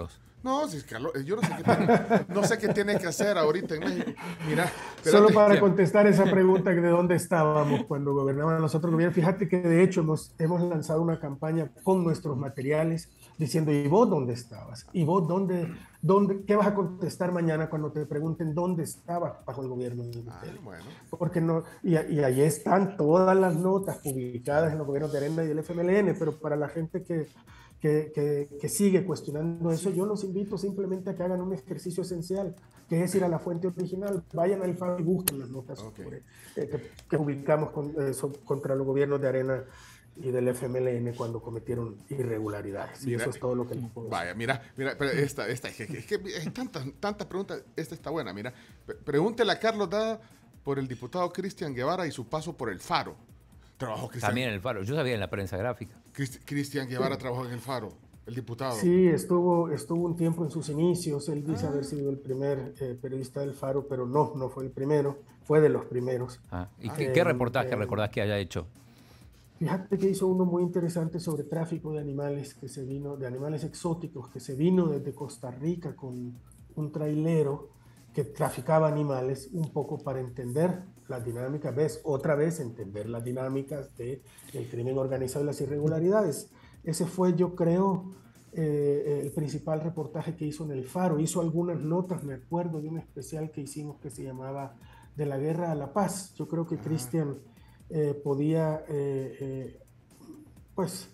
No, si es Carlos, yo no sé qué tiene, no sé qué tiene que hacer ahorita en México. Mira, solo para contestar esa pregunta de dónde estábamos cuando gobernaban nosotros gobierno, fíjate que de hecho hemos, hemos lanzado una campaña con nuestros materiales diciendo, ¿y vos dónde estabas? ¿Y vos dónde, dónde, qué vas a contestar mañana cuando te pregunten dónde estabas bajo el gobierno de Bukele? Ah, bueno. Porque no, y, y ahí están todas las notas publicadas en los gobiernos de Arena y del F M L N, pero para la gente que Que, que, que sigue cuestionando eso, yo los invito simplemente a que hagan un ejercicio esencial, que es ir a la fuente original, vayan al Faro y busquen las notas okay. sobre, eh, que, que publicamos con, eh, so, contra los gobiernos de Arena y del F M L N cuando cometieron irregularidades. Mira, y eso es todo lo que les puedo Vaya, mira, mira, pero esta, esta, es que, es que hay tantas, tantas preguntas, esta está buena, mira. Pregúntele a Carlos Dada por el diputado Cristian Guevara y su paso por el Faro. Trabajó Cristian. También en el Faro, yo sabía en la prensa gráfica. Cristian Guevara sí. trabajó en el Faro, el diputado. Sí, estuvo, estuvo un tiempo en sus inicios, él dice ah. haber sido el primer eh, periodista del Faro, pero no, no fue el primero, fue de los primeros. Ah. ¿Y qué, eh, qué reportaje eh, recordás que haya hecho? Fíjate que hizo uno muy interesante sobre tráfico de animales, que se vino, de animales exóticos, que se vino desde Costa Rica con un trailero que traficaba animales, un poco para entender las dinámicas, ves, otra vez entender las dinámicas del crimen organizado y las irregularidades. Ese fue, yo creo, eh, el principal reportaje que hizo en el Faro. Hizo algunas notas, me acuerdo de un especial que hicimos que se llamaba De la Guerra a la Paz. Yo creo que Cristian eh, podía, eh, eh, pues,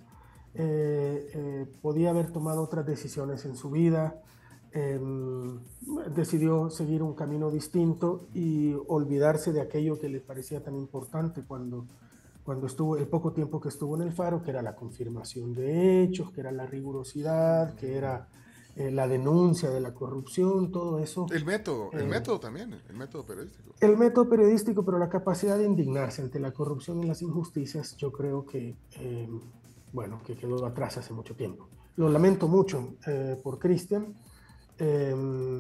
eh, eh, podía haber tomado otras decisiones en su vida. Eh, decidió seguir un camino distinto y olvidarse de aquello que le parecía tan importante cuando, cuando estuvo, el poco tiempo que estuvo en el Faro, que era la confirmación de hechos, que era la rigurosidad, que era eh, la denuncia de la corrupción, todo eso. El método, el eh, método también, el método periodístico. El método periodístico, pero la capacidad de indignarse ante la corrupción y las injusticias, yo creo que, eh, bueno, que quedó atrás hace mucho tiempo. Lo lamento mucho eh, por Cristian. Eh,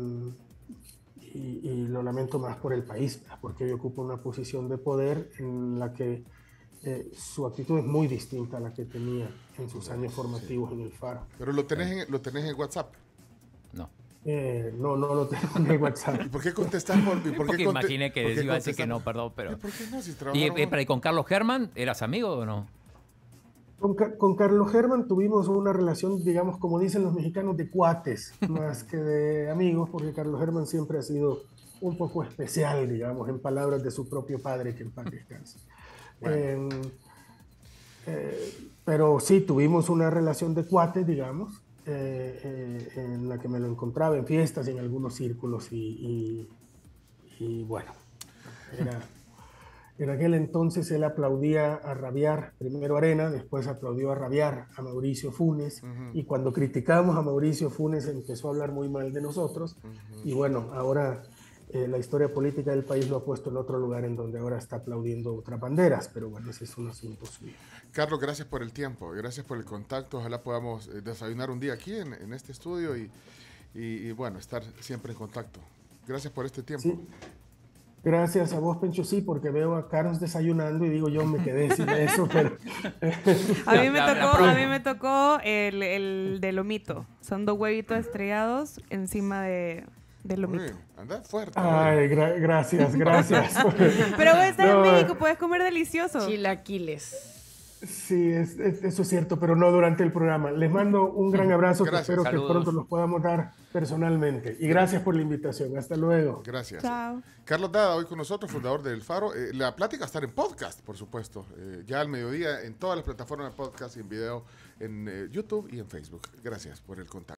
y, y lo lamento más por el país, porque hoy ocupa una posición de poder en la que eh, su actitud es muy distinta a la que tenía en sus años formativos sí. en el Faro. ¿Pero lo tenés en, lo tenés en WhatsApp? No. Eh, no, no lo tengo en el WhatsApp. ¿Y por qué contestar? Por, ¿por Porque qué imaginé que iba a decir que no, perdón, pero... ¿Por qué no? Si ¿Y, y, ¿Y con Carlos Germán eras amigo o no? Con, con Carlos Germán tuvimos una relación, digamos, como dicen los mexicanos, de cuates, más que de amigos, porque Carlos Germán siempre ha sido un poco especial, digamos, en palabras de su propio padre, que en paz descanse. Bueno. Eh, eh, pero sí, tuvimos una relación de cuates, digamos, eh, eh, en la que me lo encontraba en fiestas, en algunos círculos, y, y, y bueno, era... En aquel entonces él aplaudía a rabiar, primero a Arena, después aplaudió a rabiar a Mauricio Funes, uh-huh. y cuando criticamos a Mauricio Funes empezó a hablar muy mal de nosotros, uh-huh. y bueno, ahora eh, la historia política del país lo ha puesto en otro lugar en donde ahora está aplaudiendo otras banderas, pero bueno, ese es un asunto suyo. Carlos, gracias por el tiempo, gracias por el contacto, ojalá podamos eh, desayunar un día aquí en, en este estudio y, y, y bueno, estar siempre en contacto. Gracias por este tiempo. Sí. Gracias a vos, Pencho, sí, porque veo a Carlos desayunando y digo, yo me quedé sin eso, pero... a, mí me tocó, a mí me tocó el, el de lomito. Son dos huevitos estrellados encima de, de lomito. Uy, anda fuerte. Ay, gra- gracias, gracias. Pero vos estás no, en México, puedes comer delicioso. Chilaquiles. Sí, es, es, eso es cierto, pero no durante el programa. Les mando un gran abrazo, gracias, que espero saludos. Que pronto nos podamos dar personalmente. Y gracias por la invitación. Hasta luego. Gracias. Chao. Carlos Dada, hoy con nosotros, fundador del Faro. Eh, la plática va a estar en podcast, por supuesto. Eh, ya al mediodía en todas las plataformas de podcast y en video en eh, YouTube y en Facebook. Gracias por el contacto.